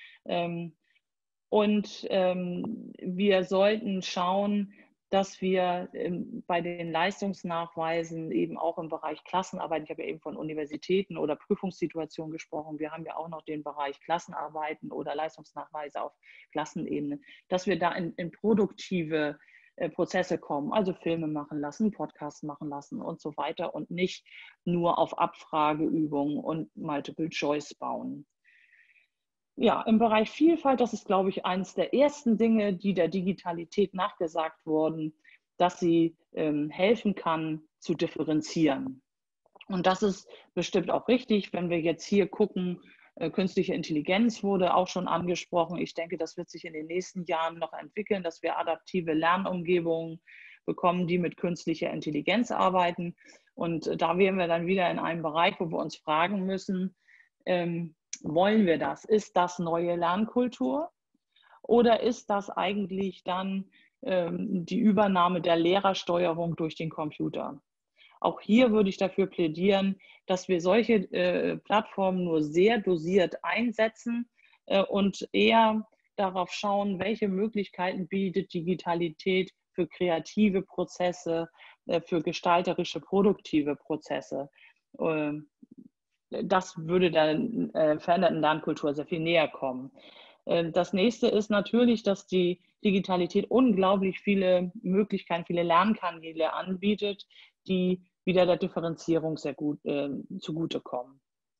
Und wir sollten schauen, dass wir bei den Leistungsnachweisen eben auch im Bereich Klassenarbeit, ich habe ja eben von Universitäten oder Prüfungssituationen gesprochen, wir haben ja auch noch den Bereich Klassenarbeiten oder Leistungsnachweise auf Klassenebene, dass wir da in, in produktive Prozesse kommen, also Filme machen lassen, Podcasts machen lassen und so weiter und nicht nur auf Abfrageübungen und Multiple Choice bauen. Ja, im Bereich Vielfalt, das ist, glaube ich, eines der ersten Dinge, die der Digitalität nachgesagt wurden, dass sie ähm, helfen kann, zu differenzieren. Und das ist bestimmt auch richtig, wenn wir jetzt hier gucken, Künstliche Intelligenz wurde auch schon angesprochen. Ich denke, das wird sich in den nächsten Jahren noch entwickeln, dass wir adaptive Lernumgebungen bekommen, die mit künstlicher Intelligenz arbeiten. Und da wären wir dann wieder in einem Bereich, wo wir uns fragen müssen, ähm, wollen wir das? Ist das neue Lernkultur? Oder ist das eigentlich dann ähm, die Übernahme der Lehrersteuerung durch den Computer? Auch hier würde ich dafür plädieren, dass wir solche äh, Plattformen nur sehr dosiert einsetzen äh, und eher darauf schauen, welche Möglichkeiten bietet Digitalität für kreative Prozesse, äh, für gestalterische, produktive Prozesse. Äh, das würde der äh, veränderten Lernkultur sehr viel näher kommen. Äh, das nächste ist natürlich, dass die Digitalität unglaublich viele Möglichkeiten, viele Lernkanäle anbietet, die wieder der Differenzierung sehr gut äh, zugutekommen.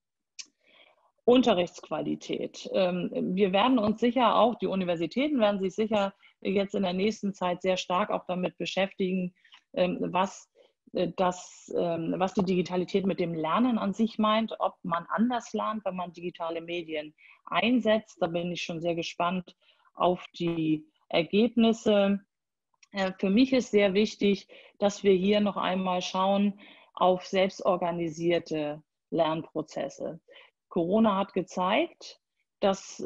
Unterrichtsqualität. Ähm, wir werden uns sicher auch, die Universitäten werden sich sicher jetzt in der nächsten Zeit sehr stark auch damit beschäftigen, ähm, was, äh, das, ähm, was die Digitalität mit dem Lernen an sich meint, ob man anders lernt, wenn man digitale Medien einsetzt. Da bin ich schon sehr gespannt auf die Ergebnisse. Für mich ist sehr wichtig, dass wir hier noch einmal schauen auf selbstorganisierte Lernprozesse. Corona hat gezeigt, dass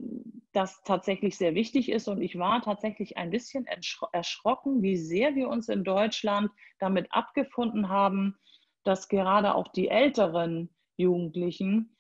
das tatsächlich sehr wichtig ist und ich war tatsächlich ein bisschen erschrocken, wie sehr wir uns in Deutschland damit abgefunden haben, dass gerade auch die älteren Jugendlichen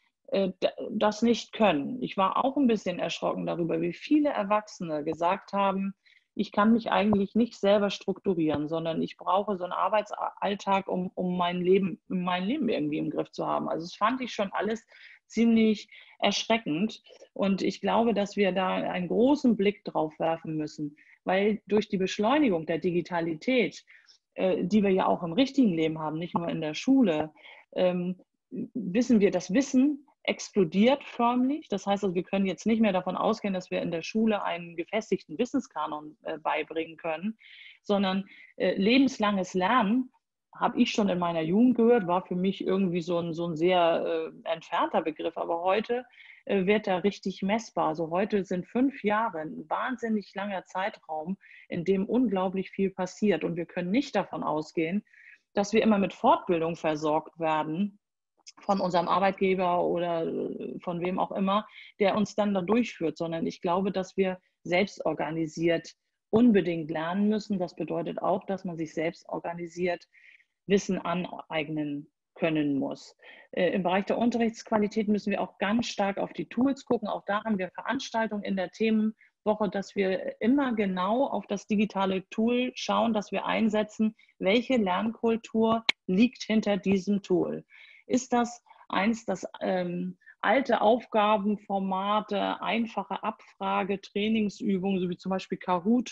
das nicht können. Ich war auch ein bisschen erschrocken darüber, wie viele Erwachsene gesagt haben, ich kann mich eigentlich nicht selber strukturieren, sondern ich brauche so einen Arbeitsalltag, um, um mein Leben, mein Leben irgendwie im Griff zu haben. Also das fand ich schon alles ziemlich erschreckend. Und ich glaube, dass wir da einen großen Blick drauf werfen müssen, weil durch die Beschleunigung der Digitalität, äh, die wir ja auch im richtigen Leben haben, nicht nur in der Schule, ähm, wissen wir, das Wissen explodiert förmlich. Das heißt also, wir können jetzt nicht mehr davon ausgehen, dass wir in der Schule einen gefestigten Wissenskanon äh, beibringen können, sondern äh, lebenslanges Lernen, habe ich schon in meiner Jugend gehört, war für mich irgendwie so ein, so ein sehr äh, entfernter Begriff. Aber heute äh, wird er richtig messbar. Also heute sind fünf Jahre ein wahnsinnig langer Zeitraum, in dem unglaublich viel passiert. Und wir können nicht davon ausgehen, dass wir immer mit Fortbildung versorgt werden, von unserem Arbeitgeber oder von wem auch immer, der uns dann da durchführt, sondern ich glaube, dass wir selbst organisiert unbedingt lernen müssen. Das bedeutet auch, dass man sich selbst organisiert Wissen aneignen können muss. Im Bereich der Unterrichtsqualität müssen wir auch ganz stark auf die Tools gucken. Auch da haben wir Veranstaltungen in der Themenwoche, dass wir immer genau auf das digitale Tool schauen, dass wir einsetzen, welche Lernkultur liegt hinter diesem Tool. Ist das eins, das ähm, alte Aufgabenformate, einfache Abfrage, Trainingsübungen, so wie zum Beispiel Kahoot,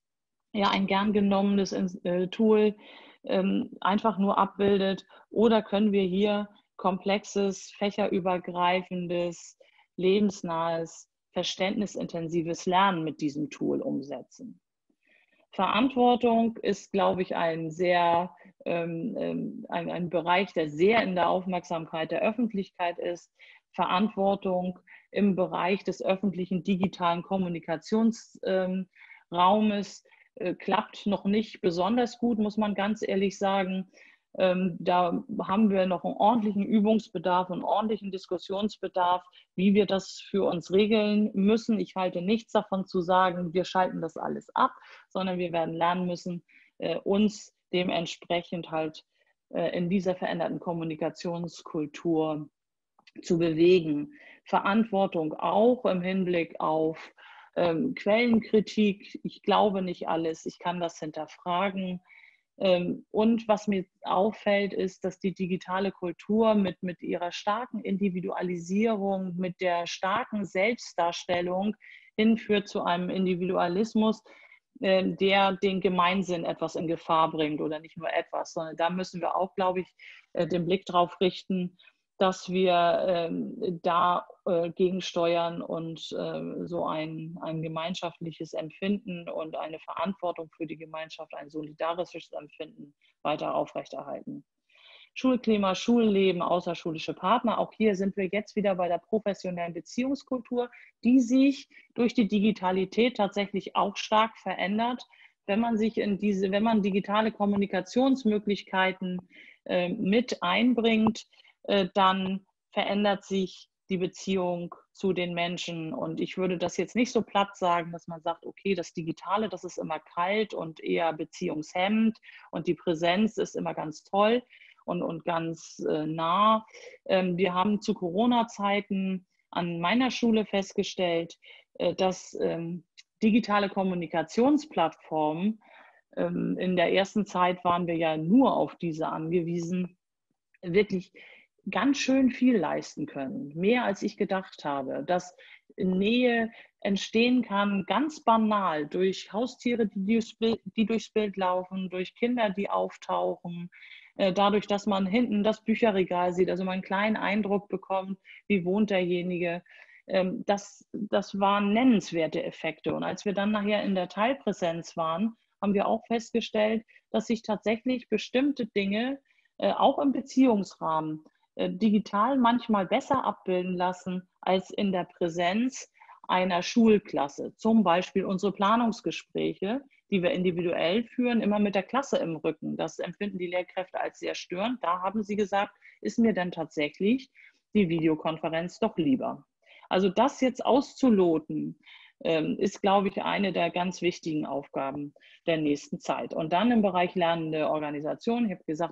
ja ein gern genommenes äh, Tool, ähm, einfach nur abbildet? Oder können wir hier komplexes, fächerübergreifendes, lebensnahes, verständnisintensives Lernen mit diesem Tool umsetzen? Verantwortung ist, glaube ich, ein sehr ähm, ein, ein Bereich, der sehr in der Aufmerksamkeit der Öffentlichkeit ist. Verantwortung im Bereich des öffentlichen digitalen Kommunikationsraumes äh, klappt noch nicht besonders gut, muss man ganz ehrlich sagen. Ähm, da haben wir noch einen ordentlichen Übungsbedarf, einen ordentlichen Diskussionsbedarf, wie wir das für uns regeln müssen. Ich halte nichts davon zu sagen, wir schalten das alles ab, sondern wir werden lernen müssen, äh, uns dementsprechend halt äh, in dieser veränderten Kommunikationskultur zu bewegen. Verantwortung auch im Hinblick auf ähm, Quellenkritik. Ich glaube nicht alles, ich kann das hinterfragen. Und was mir auffällt, ist, dass die digitale Kultur mit, mit ihrer starken Individualisierung, mit der starken Selbstdarstellung hinführt zu einem Individualismus, der den Gemeinsinn etwas in Gefahr bringt oder nicht nur etwas, sondern da müssen wir auch, glaube ich, den Blick drauf richten, dass wir da gegensteuern und so ein, ein gemeinschaftliches Empfinden und eine Verantwortung für die Gemeinschaft, ein solidarisches Empfinden weiter aufrechterhalten. Schulklima, Schulleben, außerschulische Partner. Auch hier sind wir jetzt wieder bei der professionellen Beziehungskultur, die sich durch die Digitalität tatsächlich auch stark verändert. Wenn man sich in diese, wenn man digitale Kommunikationsmöglichkeiten äh, mit einbringt, äh, dann verändert sich die Beziehung zu den Menschen. Und ich würde das jetzt nicht so platt sagen, dass man sagt, okay, das Digitale, das ist immer kalt und eher beziehungshemmend und die Präsenz ist immer ganz toll und, und ganz äh, nah. Ähm, wir haben zu Corona-Zeiten an meiner Schule festgestellt, äh, dass ähm, digitale Kommunikationsplattformen, ähm, in der ersten Zeit waren wir ja nur auf diese angewiesen, wirklich ganz schön viel leisten können, mehr als ich gedacht habe, dass Nähe entstehen kann, ganz banal, durch Haustiere, die durchs Bild, die durchs Bild laufen, durch Kinder, die auftauchen, dadurch, dass man hinten das Bücherregal sieht, also man einen kleinen Eindruck bekommt, wie wohnt derjenige. Das, das waren nennenswerte Effekte. Und als wir dann nachher in der Teilpräsenz waren, haben wir auch festgestellt, dass sich tatsächlich bestimmte Dinge auch im Beziehungsrahmen digital manchmal besser abbilden lassen als in der Präsenz einer Schulklasse. Zum Beispiel unsere Planungsgespräche, die wir individuell führen, immer mit der Klasse im Rücken. Das empfinden die Lehrkräfte als sehr störend. Da haben sie gesagt, ist mir dann tatsächlich die Videokonferenz doch lieber. Also das jetzt auszuloten, ist, glaube ich, eine der ganz wichtigen Aufgaben der nächsten Zeit. Und dann im Bereich lernende Organisationen. Ich habe gesagt,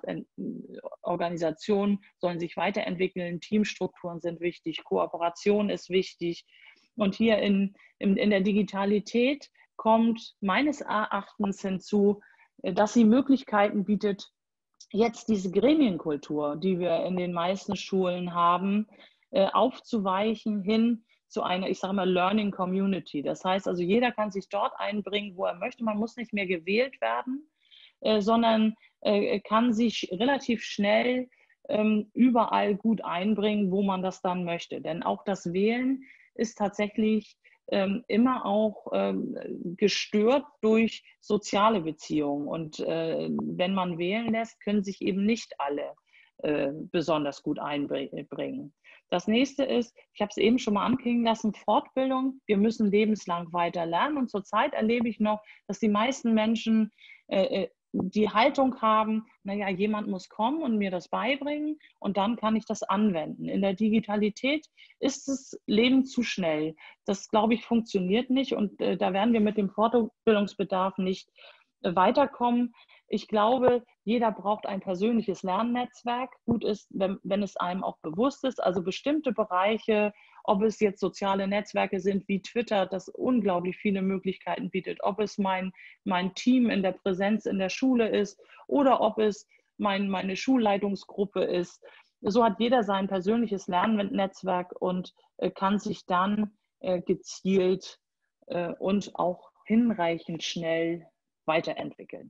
Organisationen sollen sich weiterentwickeln, Teamstrukturen sind wichtig, Kooperation ist wichtig. Und hier in, in, in der Digitalität kommt meines Erachtens hinzu, dass sie Möglichkeiten bietet, jetzt diese Gremienkultur, die wir in den meisten Schulen haben, aufzuweichen hin zu einer, ich sage mal, Learning Community. Das heißt also, jeder kann sich dort einbringen, wo er möchte. Man muss nicht mehr gewählt werden, äh, sondern äh, kann sich relativ schnell ähm, überall gut einbringen, wo man das dann möchte. Denn auch das Wählen ist tatsächlich ähm, immer auch ähm, gestört durch soziale Beziehungen. Und äh, wenn man wählen lässt, können sich eben nicht alle äh, besonders gut einbringen. Das nächste ist, ich habe es eben schon mal anklingen lassen, Fortbildung. Wir müssen lebenslang weiter lernen. Und zurzeit erlebe ich noch, dass die meisten Menschen äh, die Haltung haben, naja, jemand muss kommen und mir das beibringen und dann kann ich das anwenden. In der Digitalität ist das Leben zu schnell. Das, glaube ich, funktioniert nicht und äh, da werden wir mit dem Fortbildungsbedarf nicht äh, weiterkommen. Ich glaube, jeder braucht ein persönliches Lernnetzwerk. Gut ist, wenn, wenn es einem auch bewusst ist, also bestimmte Bereiche, ob es jetzt soziale Netzwerke sind wie Twitter, das unglaublich viele Möglichkeiten bietet, ob es mein, mein Team in der Präsenz in der Schule ist oder ob es mein, meine Schulleitungsgruppe ist. So hat jeder sein persönliches Lernnetzwerk und äh, kann sich dann äh, gezielt äh, und auch hinreichend schnell weiterentwickeln.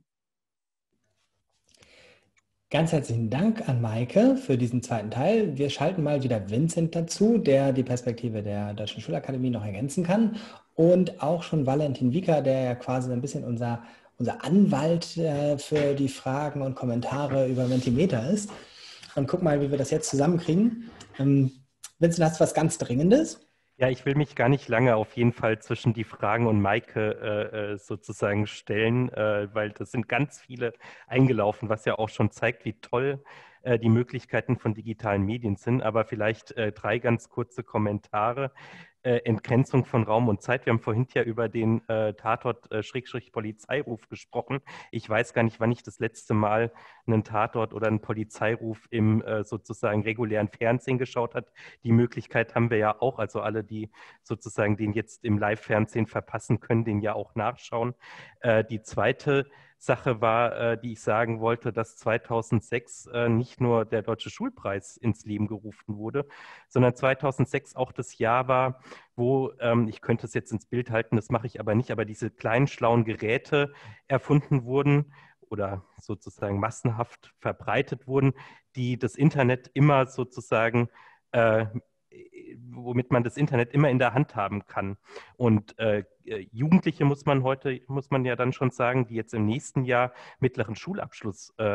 Ganz herzlichen Dank an Maike für diesen zweiten Teil. Wir schalten mal wieder Vincent dazu, der die Perspektive der Deutschen Schulakademie noch ergänzen kann. Und auch schon Valentin Wieker, der ja quasi ein bisschen unser, unser Anwalt äh, für die Fragen und Kommentare über Mentimeter ist. Und guck mal, wie wir das jetzt zusammenkriegen. Ähm, Vincent, hast du was ganz Dringendes? Ja, ich will mich gar nicht lange auf jeden Fall zwischen die Fragen und Maike äh, sozusagen stellen, äh, weil das sind ganz viele eingelaufen, was ja auch schon zeigt, wie toll äh, die Möglichkeiten von digitalen Medien sind. Aber vielleicht äh, drei ganz kurze Kommentare. Äh, Entgrenzung von Raum und Zeit. Wir haben vorhin ja über den äh, Tatort-Polizeiruf äh, gesprochen. Ich weiß gar nicht, wann ich das letzte Mal einen Tatort oder einen Polizeiruf im äh, sozusagen regulären Fernsehen geschaut habe. Die Möglichkeit haben wir ja auch, also alle, die sozusagen den jetzt im Live-Fernsehen verpassen, können den ja auch nachschauen. Äh, die zweite Sache war, äh, die ich sagen wollte, dass zweitausendsechs äh, nicht nur der Deutsche Schulpreis ins Leben gerufen wurde, sondern zweitausendsechs auch das Jahr war, wo, ähm, ich könnte es jetzt ins Bild halten, das mache ich aber nicht, aber diese kleinen schlauen Geräte erfunden wurden oder sozusagen massenhaft verbreitet wurden, die das Internet immer sozusagen äh, womit man das Internet immer in der Hand haben kann. Und äh, Jugendliche muss man heute, muss man ja dann schon sagen, die jetzt im nächsten Jahr mittleren Schulabschluss äh,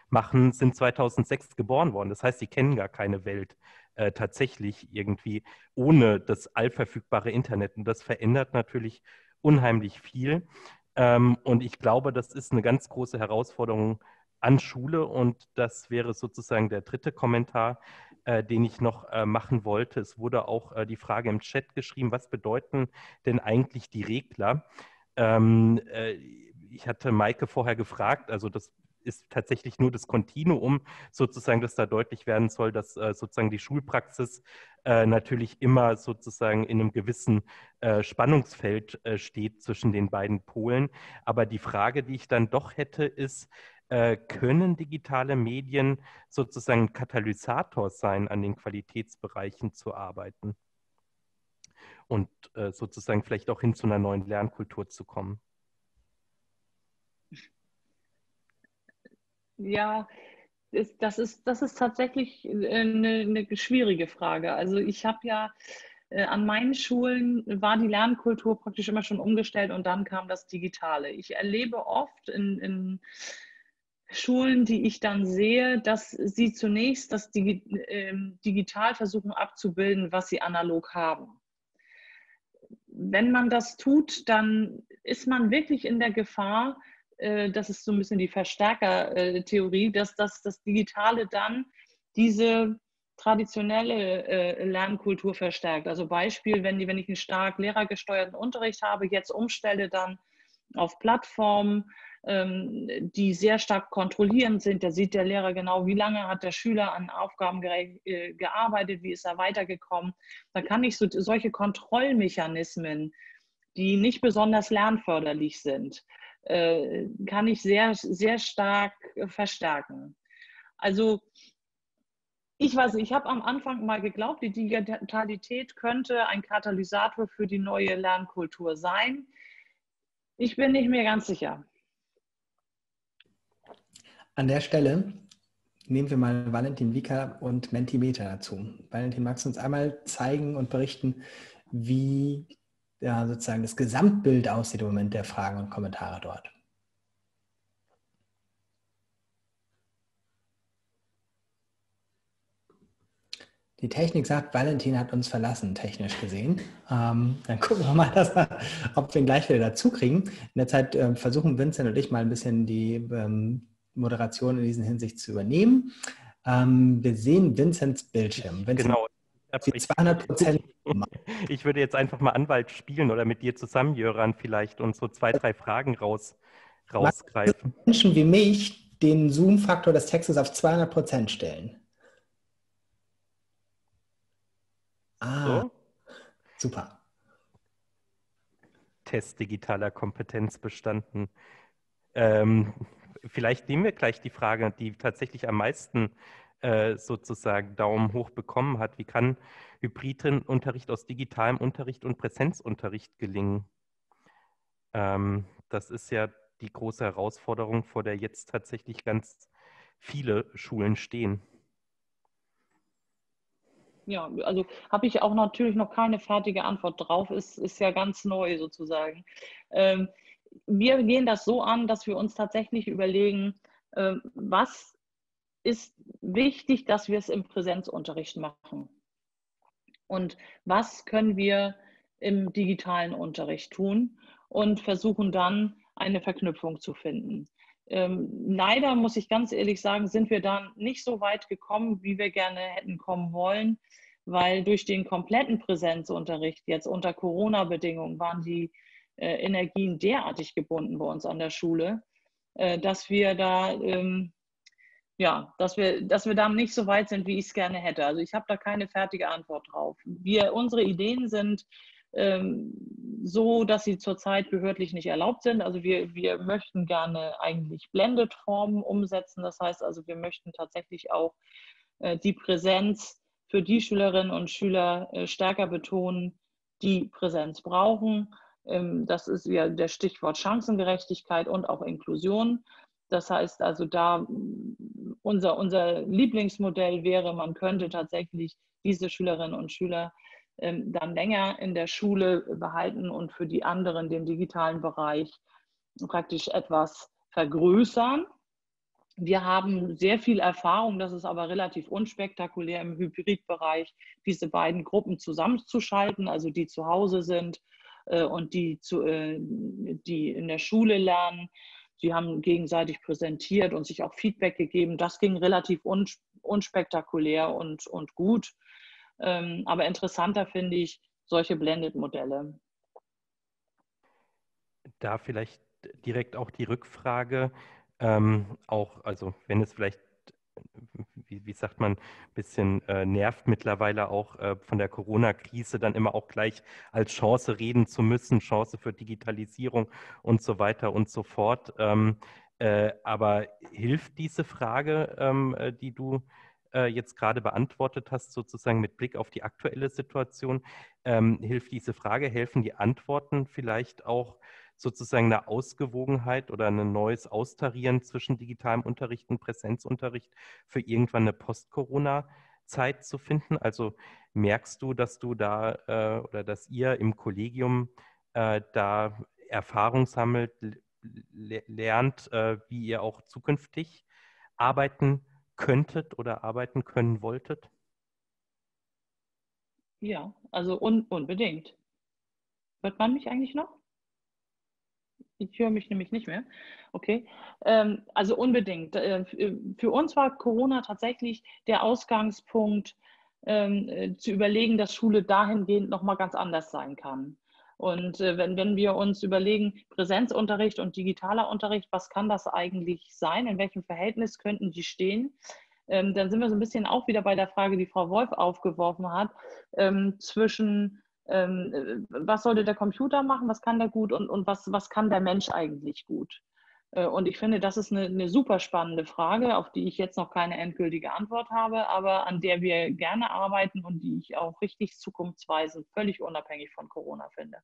machen, sind zweitausendsechs geboren worden. Das heißt, sie kennen gar keine Welt äh, tatsächlich irgendwie ohne das allverfügbare Internet. Und das verändert natürlich unheimlich viel. Ähm, und ich glaube, das ist eine ganz große Herausforderung an Schule. Und das wäre sozusagen der dritte Kommentar, äh, den ich noch äh, machen wollte. Es wurde auch äh, die Frage im Chat geschrieben, was bedeuten denn eigentlich die Regler? Ähm, äh, ich hatte Maike vorher gefragt, also das ist tatsächlich nur das Kontinuum sozusagen, das da deutlich werden soll, dass äh, sozusagen die Schulpraxis äh, natürlich immer sozusagen in einem gewissen äh, Spannungsfeld äh, steht zwischen den beiden Polen. Aber die Frage, die ich dann doch hätte, ist, äh, können digitale Medien sozusagen ein Katalysator sein, an den Qualitätsbereichen zu arbeiten und äh, sozusagen vielleicht auch hin zu einer neuen Lernkultur zu kommen? Ja, ist, das ist, das ist tatsächlich eine, eine schwierige Frage. Also ich habe ja äh, an meinen Schulen war die Lernkultur praktisch immer schon umgestellt und dann kam das Digitale. Ich erlebe oft in, in Schulen, die ich dann sehe, dass sie zunächst das Digi äh, digital versuchen abzubilden, was sie analog haben. Wenn man das tut, dann ist man wirklich in der Gefahr, das ist so ein bisschen die Verstärkertheorie, dass das, das Digitale dann diese traditionelle Lernkultur verstärkt. Also Beispiel, wenn, die, wenn ich einen stark lehrergesteuerten Unterricht habe, jetzt umstelle dann auf Plattformen, die sehr stark kontrollierend sind. Da sieht der Lehrer genau, wie lange hat der Schüler an Aufgaben ge gearbeitet, wie ist er weitergekommen. Da kann ich so, solche Kontrollmechanismen, die nicht besonders lernförderlich sind, kann ich sehr, sehr stark verstärken. Also ich weiß nicht, ich habe am Anfang mal geglaubt, die Digitalität könnte ein Katalysator für die neue Lernkultur sein. Ich bin nicht mehr ganz sicher. An der Stelle nehmen wir mal Valentin Wieker und Mentimeter dazu. Valentin, magst du uns einmal zeigen und berichten, wie ja, sozusagen das Gesamtbild aussieht im Moment der Fragen und Kommentare dort? Die Technik sagt, Valentin hat uns verlassen, technisch gesehen. Ähm, dann gucken wir mal, dass wir, ob wir ihn gleich wieder dazu kriegen. In der Zeit äh, versuchen Vincent und ich mal ein bisschen die ähm, Moderation in dieser Hinsicht zu übernehmen. Ähm, wir sehen Vincents Bildschirm. Vincent, genau. zweihundert Prozent. Ich würde jetzt einfach mal Anwalt spielen oder mit dir zusammen, Jöran, vielleicht und so zwei, drei Fragen raus, rausgreifen. Menschen wie mich den Zoom-Faktor des Textes auf zweihundert Prozent stellen. Ah, so. Super. Test digitaler Kompetenz bestanden. Ähm, vielleicht nehmen wir gleich die Frage, die tatsächlich am meisten äh, sozusagen Daumen hoch bekommen hat. Wie kann Hybridunterricht aus digitalem Unterricht und Präsenzunterricht gelingen? Ähm, das ist ja die große Herausforderung, vor der jetzt tatsächlich ganz viele Schulen stehen. Ja, also habe ich auch natürlich noch keine fertige Antwort drauf. Ist, ist ja ganz neu sozusagen. Ähm, wir gehen das so an, dass wir uns tatsächlich überlegen, ähm, was ist wichtig, dass wir es im Präsenzunterricht machen und was können wir im digitalen Unterricht tun und versuchen dann eine Verknüpfung zu finden. Ähm, leider muss ich ganz ehrlich sagen, sind wir da nicht so weit gekommen, wie wir gerne hätten kommen wollen, weil durch den kompletten Präsenzunterricht jetzt unter Corona-Bedingungen waren die äh, Energien derartig gebunden bei uns an der Schule, äh, dass wir da ähm, ja, dass wir, dass wir da nicht so weit sind, wie ich es gerne hätte. Also ich habe da keine fertige Antwort drauf. Wir, unsere Ideen sind ähm, so, dass sie zurzeit behördlich nicht erlaubt sind. Also wir, wir möchten gerne eigentlich Blended-Formen umsetzen. Das heißt also, wir möchten tatsächlich auch äh, die Präsenz für die Schülerinnen und Schüler äh, stärker betonen, die Präsenz brauchen. Ähm, das ist ja der Stichwort Chancengerechtigkeit und auch Inklusion. Das heißt also, da unser, unser Lieblingsmodell wäre, man könnte tatsächlich diese Schülerinnen und Schüler ähm, dann länger in der Schule behalten und für die anderen den digitalen Bereich praktisch etwas vergrößern. Wir haben sehr viel Erfahrung, das ist aber relativ unspektakulär im Hybridbereich, diese beiden Gruppen zusammenzuschalten, also die zu Hause sind äh, und die, zu, äh, die in der Schule lernen. Die haben gegenseitig präsentiert und sich auch Feedback gegeben. Das ging relativ uns, unspektakulär und, und gut. Ähm, aber interessanter finde ich solche Blended-Modelle. Da vielleicht direkt auch die Rückfrage, ähm, auch, also wenn es vielleicht, wie, wie sagt man, ein bisschen äh, nervt mittlerweile auch äh, von der Corona-Krise dann immer auch gleich als Chance reden zu müssen, Chance für Digitalisierung und so weiter und so fort. Ähm, äh, aber hilft diese Frage, ähm, äh, die du äh, jetzt gerade beantwortet hast, sozusagen mit Blick auf die aktuelle Situation, ähm, hilft diese Frage, helfen die Antworten vielleicht auch sozusagen eine Ausgewogenheit oder ein neues Austarieren zwischen digitalem Unterricht und Präsenzunterricht für irgendwann eine Post-Corona-Zeit zu finden? Also merkst du, dass du da äh, oder dass ihr im Kollegium äh, da Erfahrung sammelt, le lernt, äh, wie ihr auch zukünftig arbeiten könntet oder arbeiten können wolltet? Ja, also un unbedingt. Hört man mich eigentlich noch? Ich höre mich nämlich nicht mehr. Okay. Ähm, also unbedingt. Äh, für uns war Corona tatsächlich der Ausgangspunkt, ähm, äh, zu überlegen, dass Schule dahingehend nochmal ganz anders sein kann. Und äh, wenn, wenn wir uns überlegen, Präsenzunterricht und digitaler Unterricht, was kann das eigentlich sein? In welchem Verhältnis könnten die stehen? Ähm, dann sind wir so ein bisschen auch wieder bei der Frage, die Frau Wolf aufgeworfen hat, ähm, zwischen ähm, was sollte der Computer machen, was kann der gut und, und was, was kann der Mensch eigentlich gut? Äh, und ich finde, das ist eine, eine super spannende Frage, auf die ich jetzt noch keine endgültige Antwort habe, aber an der wir gerne arbeiten und die ich auch richtig zukunftsweisend, völlig unabhängig von Corona finde.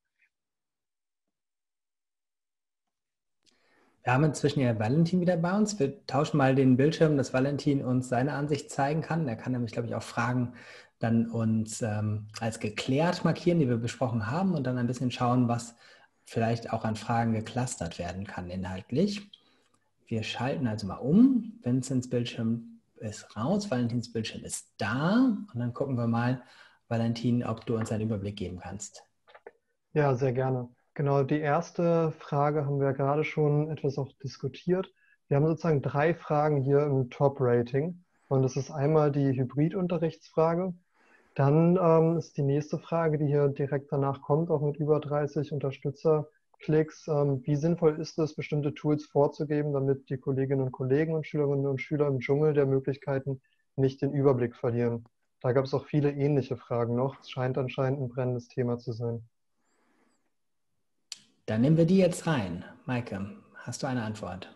Wir haben inzwischen ja Valentin wieder bei uns. Wir tauschen mal den Bildschirm, dass Valentin uns seine Ansicht zeigen kann. Er kann nämlich, glaube ich, auch Fragen dann uns ähm, als geklärt markieren, die wir besprochen haben und dann ein bisschen schauen, was vielleicht auch an Fragen geclustert werden kann inhaltlich. Wir schalten also mal um. Vincents Bildschirm ist raus, Valentins Bildschirm ist da und dann gucken wir mal, Valentin, ob du uns einen Überblick geben kannst. Ja, sehr gerne. Genau, die erste Frage haben wir gerade schon etwas auch diskutiert. Wir haben sozusagen drei Fragen hier im Top-Rating. Und das ist einmal die Hybridunterrichtsfrage. Dann ähm, ist die nächste Frage, die hier direkt danach kommt, auch mit über dreißig Unterstützerklicks. Ähm, wie sinnvoll ist es, bestimmte Tools vorzugeben, damit die Kolleginnen und Kollegen und Schülerinnen und Schüler im Dschungel der Möglichkeiten nicht den Überblick verlieren? Da gab es auch viele ähnliche Fragen noch. Es scheint anscheinend ein brennendes Thema zu sein. Dann nehmen wir die jetzt rein. Maike, hast du eine Antwort?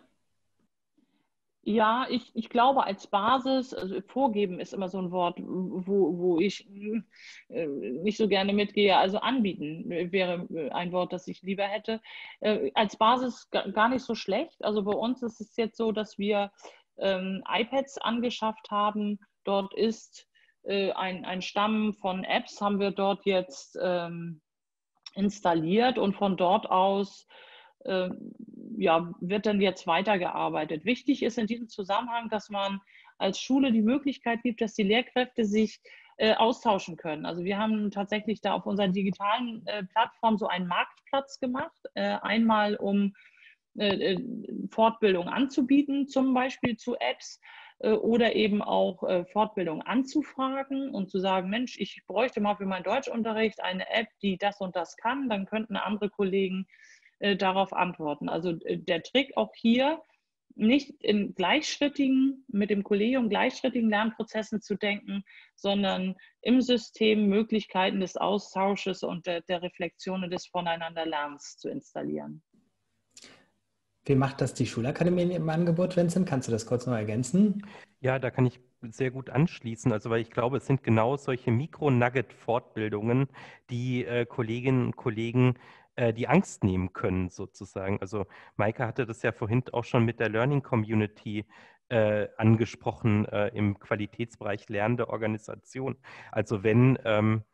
Ja, ich, ich glaube, als Basis, also vorgeben ist immer so ein Wort, wo, wo ich äh, nicht so gerne mitgehe. Also anbieten wäre ein Wort, das ich lieber hätte. Äh, als Basis gar nicht so schlecht. Also bei uns ist es jetzt so, dass wir ähm, iPads angeschafft haben. Dort ist äh, ein, ein Stamm von Apps, haben wir dort jetzt ähm, installiert und von dort aus äh, ja, wird dann jetzt weitergearbeitet. Wichtig ist in diesem Zusammenhang, dass man als Schule die Möglichkeit gibt, dass die Lehrkräfte sich äh, austauschen können. Also wir haben tatsächlich da auf unserer digitalen äh, Plattform so einen Marktplatz gemacht, äh, einmal um äh, Fortbildung anzubieten, zum Beispiel zu Apps, oder eben auch äh, Fortbildung anzufragen und zu sagen, Mensch, ich bräuchte mal für meinen Deutschunterricht eine App, die das und das kann, dann könnten andere Kollegen äh, darauf antworten. Also äh, der Trick auch hier, nicht in gleichschrittigen, mit dem Kollegium gleichschrittigen Lernprozessen zu denken, sondern im System Möglichkeiten des Austausches und der, der Reflexion und des Voneinanderlernens zu installieren. Wie macht das die Schulakademie im Angebot, Vincent? Kannst du das kurz noch ergänzen? Ja, da kann ich sehr gut anschließen. Also, weil ich glaube, es sind genau solche Mikro-Nugget-Fortbildungen, die äh, Kolleginnen und Kollegen äh, die Angst nehmen können, sozusagen. Also, Maike hatte das ja vorhin auch schon mit der Learning Community äh, angesprochen äh, im Qualitätsbereich lernende Organisation. Also, wenn ähm,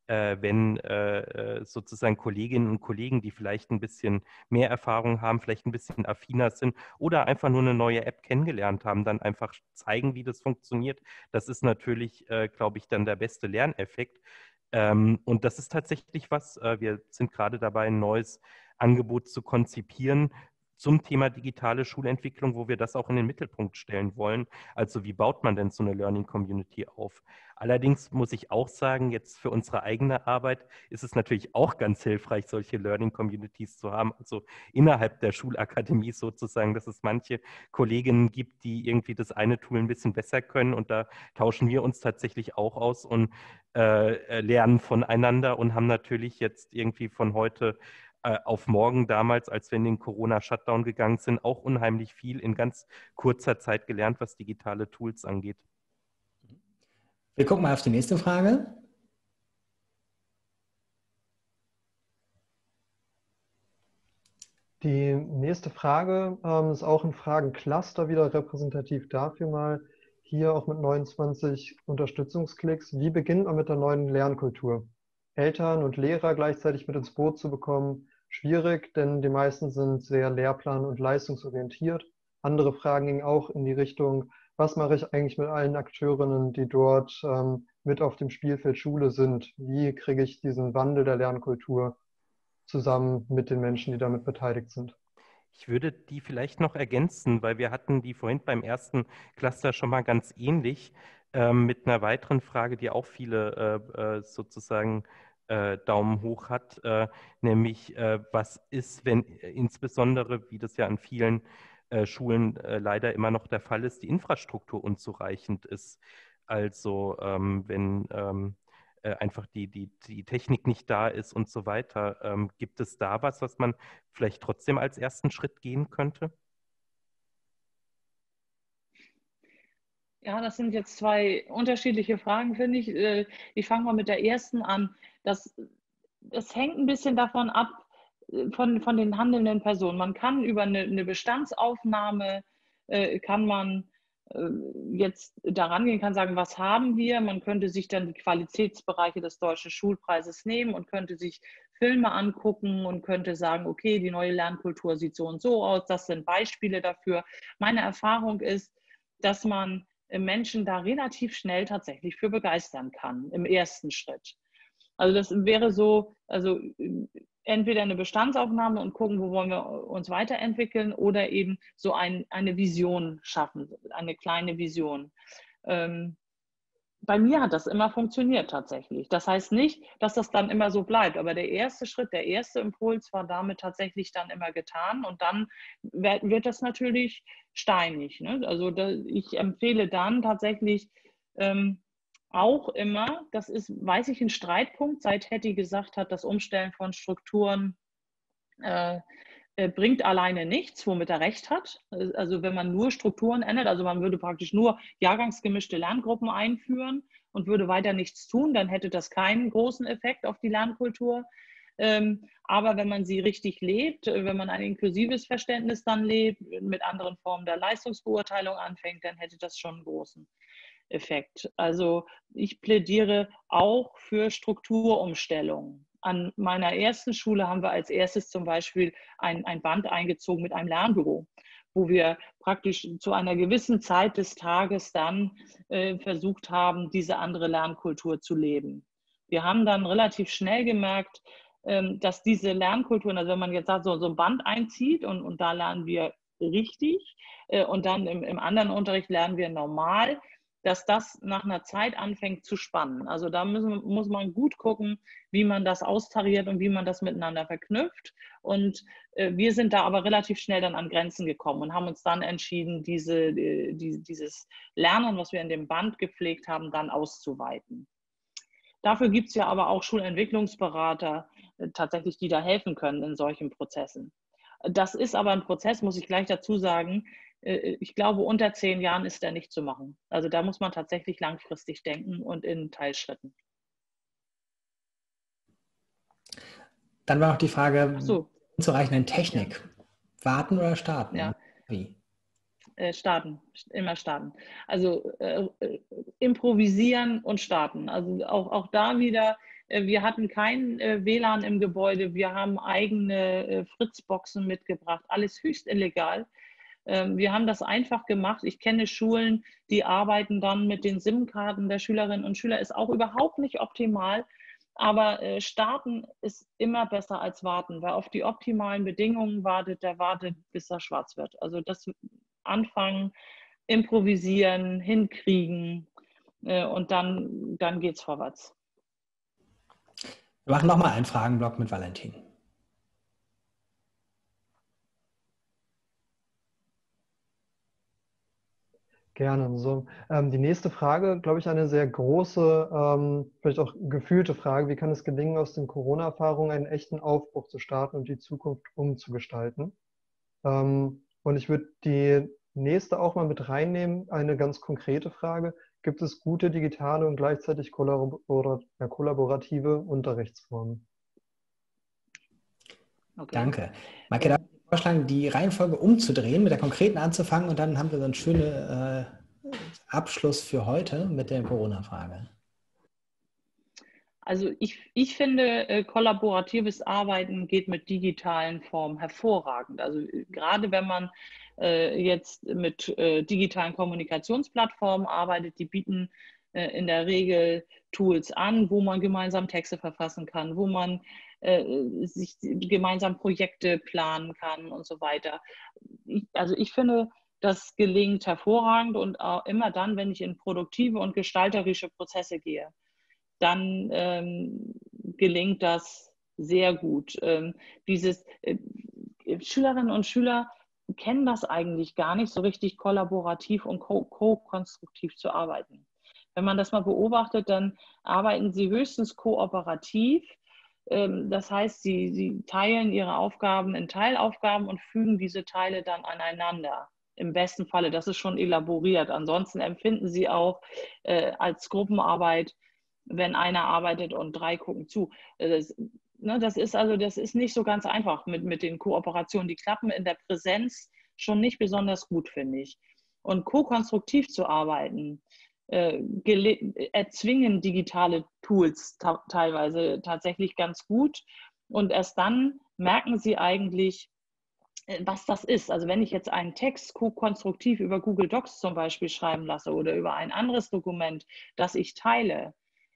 äh, wenn äh, sozusagen Kolleginnen und Kollegen, die vielleicht ein bisschen mehr Erfahrung haben, vielleicht ein bisschen affiner sind oder einfach nur eine neue App kennengelernt haben, dann einfach zeigen, wie das funktioniert. Das ist natürlich, äh, glaube ich, dann der beste Lerneffekt. Ähm, und das ist tatsächlich was, äh, wir sind gerade dabei, ein neues Angebot zu konzipieren zum Thema digitale Schulentwicklung, wo wir das auch in den Mittelpunkt stellen wollen. Also wie baut man denn so eine Learning Community auf? Allerdings muss ich auch sagen, jetzt für unsere eigene Arbeit ist es natürlich auch ganz hilfreich, solche Learning Communities zu haben, also innerhalb der Schulakademie sozusagen, dass es manche Kolleginnen gibt, die irgendwie das eine Tool ein bisschen besser können und da tauschen wir uns tatsächlich auch aus und äh, lernen voneinander und haben natürlich jetzt irgendwie von heute auf morgen damals, als wir in den Corona-Shutdown gegangen sind, auch unheimlich viel in ganz kurzer Zeit gelernt, was digitale Tools angeht. Wir gucken mal auf die nächste Frage. Die nächste Frage ähm, ist auch ein Fragencluster, wieder repräsentativ dafür mal. Hier auch mit neunundzwanzig Unterstützungsklicks. Wie beginnt man mit der neuen Lernkultur? Eltern und Lehrer gleichzeitig mit ins Boot zu bekommen, schwierig, denn die meisten sind sehr lehrplan- und leistungsorientiert. Andere Fragen gingen auch in die Richtung, was mache ich eigentlich mit allen Akteurinnen, die dort ähm, mit auf dem Spielfeld Schule sind? Wie kriege ich diesen Wandel der Lernkultur zusammen mit den Menschen, die damit beteiligt sind? Ich würde die vielleicht noch ergänzen, weil wir hatten die vorhin beim ersten Cluster schon mal ganz ähnlich ähm, mit einer weiteren Frage, die auch viele äh, äh, sozusagen äh, Daumen hoch hat, äh, nämlich äh, was ist, wenn äh, insbesondere, wie das ja an vielen äh, Schulen äh, leider immer noch der Fall ist, die Infrastruktur unzureichend ist. Also ähm, wenn ähm, äh, einfach die, die, die Technik nicht da ist und so weiter. Ähm, gibt es da was, was man vielleicht trotzdem als ersten Schritt gehen könnte? Ja, das sind jetzt zwei unterschiedliche Fragen, finde ich. Ich fange mal mit der ersten an. Das, das hängt ein bisschen davon ab, von, von den handelnden Personen. Man kann über eine, eine Bestandsaufnahme, äh, kann man äh, jetzt daran gehen, kann sagen, was haben wir? Man könnte sich dann die Qualitätsbereiche des deutschen Schulpreises nehmen und könnte sich Filme angucken und könnte sagen, okay, die neue Lernkultur sieht so und so aus. Das sind Beispiele dafür. Meine Erfahrung ist, dass man Menschen da relativ schnell tatsächlich für begeistern kann, im ersten Schritt. Also das wäre so, also entweder eine Bestandsaufnahme und gucken, wo wollen wir uns weiterentwickeln oder eben so ein, eine Vision schaffen, eine kleine Vision. Ähm, bei mir hat das immer funktioniert tatsächlich. Das heißt nicht, dass das dann immer so bleibt, aber der erste Schritt, der erste Impuls war damit tatsächlich dann immer getan und dann wird das natürlich steinig. Ne? Also da, ich empfehle dann tatsächlich ähm, auch immer, das ist, weiß ich, ein Streitpunkt, seit Hattie gesagt hat, das Umstellen von Strukturen äh, bringt alleine nichts, womit er recht hat. Also wenn man nur Strukturen ändert, also man würde praktisch nur jahrgangsgemischte Lerngruppen einführen und würde weiter nichts tun, dann hätte das keinen großen Effekt auf die Lernkultur. Aber wenn man sie richtig lebt, wenn man ein inklusives Verständnis dann lebt, mit anderen Formen der Leistungsbeurteilung anfängt, dann hätte das schon einen großen Effekt. Also ich plädiere auch für Strukturumstellungen. An meiner ersten Schule haben wir als erstes zum Beispiel ein, ein Band eingezogen mit einem Lernbüro, wo wir praktisch zu einer gewissen Zeit des Tages dann äh, versucht haben, diese andere Lernkultur zu leben. Wir haben dann relativ schnell gemerkt, ähm, dass diese Lernkulturen, also wenn man jetzt sagt, so, so ein Band einzieht und, und da lernen wir richtig äh, und dann im, im anderen Unterricht lernen wir normal, dass das nach einer Zeit anfängt zu spannen. Also da müssen, muss man gut gucken, wie man das austariert und wie man das miteinander verknüpft. Und äh, wir sind da aber relativ schnell dann an Grenzen gekommen und haben uns dann entschieden, diese, die, dieses Lernen, was wir in dem Band gepflegt haben, dann auszuweiten. Dafür gibt es ja aber auch Schulentwicklungsberater äh, tatsächlich, die da helfen können in solchen Prozessen. Das ist aber ein Prozess, muss ich gleich dazu sagen. Ich glaube, unter zehn Jahren ist der nicht zu machen. Also da muss man tatsächlich langfristig denken und in Teilschritten. Dann war auch die Frage, Ach so. unzureichende Technik. Ja. Warten oder starten? Ja. Wie? Äh, starten, immer starten. Also äh, äh, improvisieren und starten. Also auch, auch da wieder, äh, wir hatten kein äh, W L A N im Gebäude, wir haben eigene äh, Fritzboxen mitgebracht, alles höchst illegal. Ähm, wir haben das einfach gemacht. Ich kenne Schulen, die arbeiten dann mit den SIM-Karten der Schülerinnen und Schüler, ist auch überhaupt nicht optimal. Aber äh, starten ist immer besser als warten. Wer auf die optimalen Bedingungen wartet, der wartet, bis er schwarz wird. Also das anfangen, improvisieren, hinkriegen äh, und dann, dann geht es vorwärts. Wir machen nochmal einen Fragenblock mit Valentin. Gerne. So, ähm, die nächste Frage, glaube ich, eine sehr große, ähm, vielleicht auch gefühlte Frage. Wie kann es gelingen, aus den Corona-Erfahrungen einen echten Aufbruch zu starten und die Zukunft umzugestalten? Ähm, und ich würde die nächste auch mal mit reinnehmen, eine ganz konkrete Frage. Gibt es gute digitale und gleichzeitig kollabor ja, kollaborative Unterrichtsformen? Okay. Danke. Maike, darf ich vorschlagen, die Reihenfolge umzudrehen, mit der konkreten anzufangen und dann haben wir so einen schönen äh, Abschluss für heute mit der Corona-Frage. Also ich, ich finde, äh, kollaboratives Arbeiten geht mit digitalen Formen hervorragend. Also äh, gerade wenn man äh, jetzt mit äh, digitalen Kommunikationsplattformen arbeitet, die bieten äh, in der Regel Tools an, wo man gemeinsam Texte verfassen kann, wo man äh, sich gemeinsam Projekte planen kann und so weiter. Ich, also ich finde, das gelingt hervorragend und auch immer dann, wenn ich in produktive und gestalterische Prozesse gehe, dann ähm, gelingt das sehr gut. Ähm, dieses, äh, Schülerinnen und Schüler kennen das eigentlich gar nicht, so richtig kollaborativ und ko-konstruktiv zu arbeiten. Wenn man das mal beobachtet, dann arbeiten sie höchstens kooperativ. Ähm, das heißt, sie, sie teilen ihre Aufgaben in Teilaufgaben und fügen diese Teile dann aneinander. Im besten Falle, das ist schon elaboriert. Ansonsten empfinden sie auch äh, als Gruppenarbeit, wenn einer arbeitet und drei gucken zu. Das, ne, das ist also, das ist nicht so ganz einfach mit, mit den Kooperationen. Die klappen in der Präsenz schon nicht besonders gut, finde ich. Und ko-konstruktiv zu arbeiten, äh, erzwingen digitale Tools ta- teilweise tatsächlich ganz gut. Und erst dann merken sie eigentlich, was das ist. Also wenn ich jetzt einen Text ko-konstruktiv über Google Docs zum Beispiel schreiben lasse oder über ein anderes Dokument, das ich teile,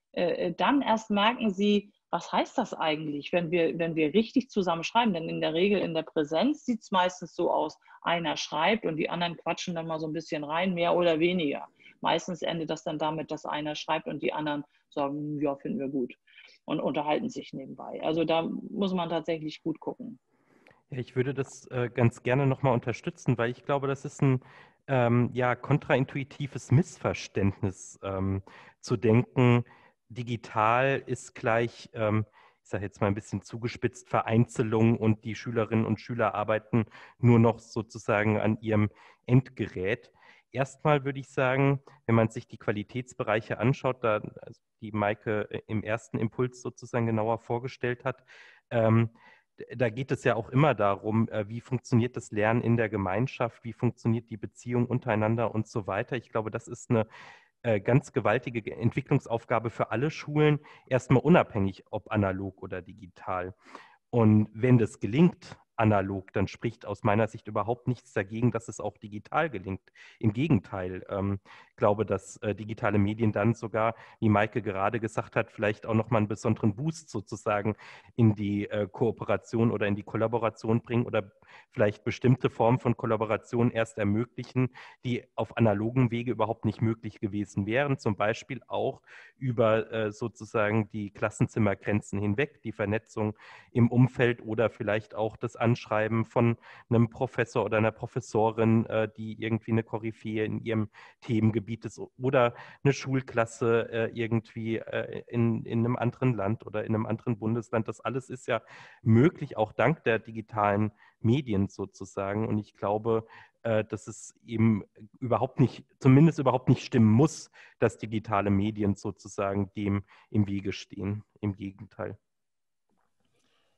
dann erst merken sie, was heißt das eigentlich, wenn wir, wenn wir richtig zusammen schreiben? Denn in der Regel in der Präsenz sieht es meistens so aus, einer schreibt und die anderen quatschen dann mal so ein bisschen rein, mehr oder weniger. Meistens endet das dann damit, dass einer schreibt und die anderen sagen, ja, finden wir gut und unterhalten sich nebenbei. Also da muss man tatsächlich gut gucken. Ja, ich würde das äh, ganz gerne nochmal unterstützen, weil ich glaube, das ist ein ähm, ja, kontraintuitives Missverständnis ähm, zu denken, digital ist gleich, ähm, ich sage jetzt mal ein bisschen zugespitzt, Vereinzelung und die Schülerinnen und Schüler arbeiten nur noch sozusagen an ihrem Endgerät. Erstmal würde ich sagen, wenn man sich die Qualitätsbereiche anschaut, da also die Maike im ersten Impuls sozusagen genauer vorgestellt hat, ähm, da geht es ja auch immer darum, wie funktioniert das Lernen in der Gemeinschaft, wie funktioniert die Beziehung untereinander und so weiter. Ich glaube, das ist eine ganz gewaltige Entwicklungsaufgabe für alle Schulen, erstmal unabhängig, ob analog oder digital. Und wenn das gelingt, analog, dann spricht aus meiner Sicht überhaupt nichts dagegen, dass es auch digital gelingt. Im Gegenteil, ähm, ich glaube, dass äh, digitale Medien dann sogar, wie Maike gerade gesagt hat, vielleicht auch nochmal einen besonderen Boost sozusagen in die äh, Kooperation oder in die Kollaboration bringen oder vielleicht bestimmte Formen von Kollaboration erst ermöglichen, die auf analogen Wege überhaupt nicht möglich gewesen wären. Zum Beispiel auch über äh, sozusagen die Klassenzimmergrenzen hinweg, die Vernetzung im Umfeld oder vielleicht auch das Anschreiben von einem Professor oder einer Professorin, äh, die irgendwie eine Koryphäe in ihrem Themengebiet ist oder eine Schulklasse äh, irgendwie äh, in, in einem anderen Land oder in einem anderen Bundesland. Das alles ist ja möglich, auch dank der digitalen Medien sozusagen. Und ich glaube, äh, dass es eben überhaupt nicht, zumindest überhaupt nicht stimmen muss, dass digitale Medien sozusagen dem im Wege stehen. Im Gegenteil.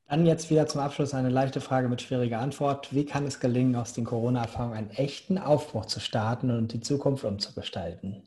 Dann jetzt wieder zum Abschluss eine leichte Frage mit schwieriger Antwort. Wie kann es gelingen, aus den Corona-Erfahrungen einen echten Aufbruch zu starten und die Zukunft umzugestalten?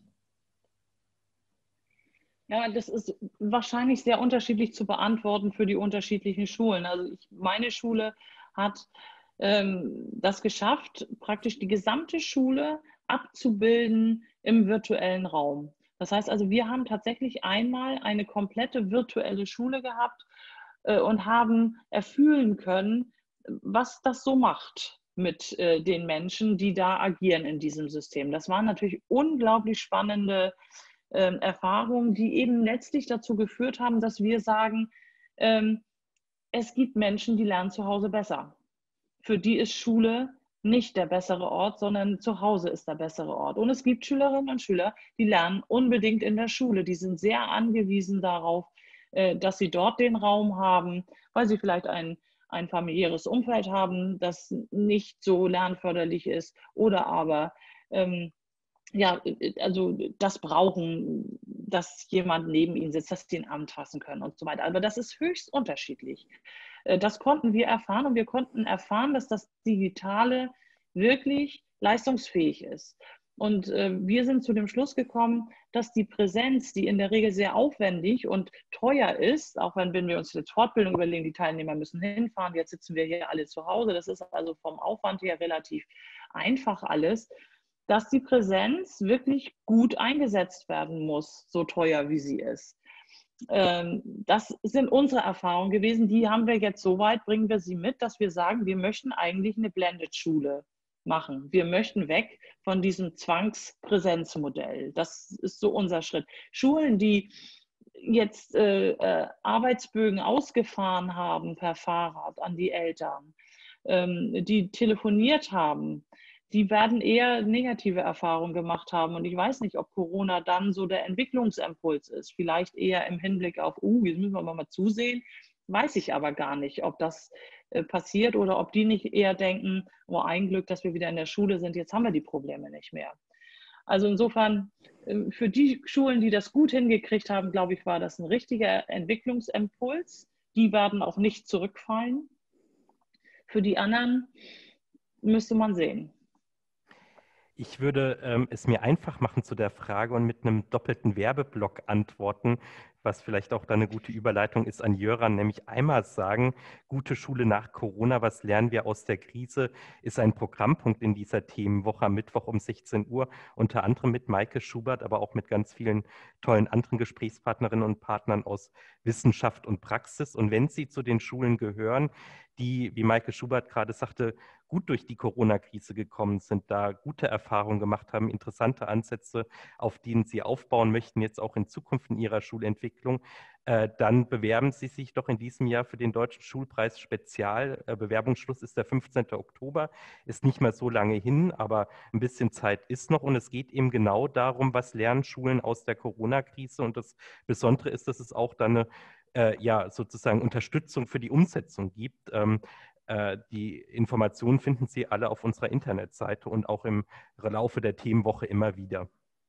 Ja, das ist wahrscheinlich sehr unterschiedlich zu beantworten für die unterschiedlichen Schulen. Also ich, meine Schule hat ähm, das geschafft, praktisch die gesamte Schule abzubilden im virtuellen Raum. Das heißt also, wir haben tatsächlich einmal eine komplette virtuelle Schule gehabt äh, und haben erfühlen können, was das so macht mit äh, den Menschen, die da agieren in diesem System. Das waren natürlich unglaublich spannende Ähm, Erfahrungen, die eben letztlich dazu geführt haben, dass wir sagen, ähm, es gibt Menschen, die lernen zu Hause besser. Für die ist Schule nicht der bessere Ort, sondern zu Hause ist der bessere Ort. Und es gibt Schülerinnen und Schüler, die lernen unbedingt in der Schule. Die sind sehr angewiesen darauf, äh, dass sie dort den Raum haben, weil sie vielleicht ein, ein familiäres Umfeld haben, das nicht so lernförderlich ist oder aber ähm, ja, also das brauchen, dass jemand neben ihnen sitzt, dass sie ihn anfassen können und so weiter. Aber das ist höchst unterschiedlich. Das konnten wir erfahren und wir konnten erfahren, dass das Digitale wirklich leistungsfähig ist. Und äh, wir sind zu dem Schluss gekommen, dass die Präsenz, die in der Regel sehr aufwendig und teuer ist, auch wenn, wenn wir uns jetzt Fortbildung überlegen, die Teilnehmer müssen hinfahren, jetzt sitzen wir hier alle zu Hause, das ist also vom Aufwand her relativ einfach alles, dass die Präsenz wirklich gut eingesetzt werden muss, so teuer wie sie ist. Das sind unsere Erfahrungen gewesen. Die haben wir jetzt so weit, bringen wir sie mit, dass wir sagen, wir möchten eigentlich eine Blended-Schule machen. Wir möchten weg von diesem Zwangspräsenzmodell. Das ist so unser Schritt. Schulen, die jetzt äh, äh, Arbeitsbögen ausgefahren haben per Fahrrad an die Eltern, ähm, die telefoniert haben, die werden eher negative Erfahrungen gemacht haben. Und ich weiß nicht, ob Corona dann so der Entwicklungsimpuls ist. Vielleicht eher im Hinblick auf, uh, jetzt müssen wir mal zusehen. Weiß ich aber gar nicht, ob das äh, passiert oder ob die nicht eher denken, oh, ein Glück, dass wir wieder in der Schule sind, jetzt haben wir die Probleme nicht mehr. Also insofern, äh, für die Schulen, die das gut hingekriegt haben, glaube ich, war das ein richtiger Entwicklungsimpuls. Die werden auch nicht zurückfallen. Für die anderen müsste man sehen. Ich würde ähm, es mir einfach machen zu der Frage und mit einem doppelten Werbeblock antworten, was vielleicht auch da eine gute Überleitung ist an Jöran, nämlich einmal sagen, gute Schule nach Corona, was lernen wir aus der Krise, ist ein Programmpunkt in dieser Themenwoche am Mittwoch um sechzehn Uhr, unter anderem mit Maike Schubert, aber auch mit ganz vielen tollen anderen Gesprächspartnerinnen und Partnern aus Wissenschaft und Praxis. Und wenn Sie zu den Schulen gehören, die, wie Maike Schubert gerade sagte, gut durch die Corona-Krise gekommen sind, da gute Erfahrungen gemacht haben, interessante Ansätze, auf denen Sie aufbauen möchten, jetzt auch in Zukunft in Ihrer Schulentwicklung, äh, dann bewerben Sie sich doch in diesem Jahr für den Deutschen Schulpreis Spezial. Äh, Bewerbungsschluss ist der fünfzehnten Oktober, ist nicht mehr so lange hin, aber ein bisschen Zeit ist noch und es geht eben genau darum, was lernen Schulen aus der Corona-Krise und das Besondere ist, dass es auch dann eine äh, ja, sozusagen Unterstützung für die Umsetzung gibt. Ähm, Die Informationen finden Sie alle auf unserer Internetseite und auch im Laufe der Themenwoche immer wieder.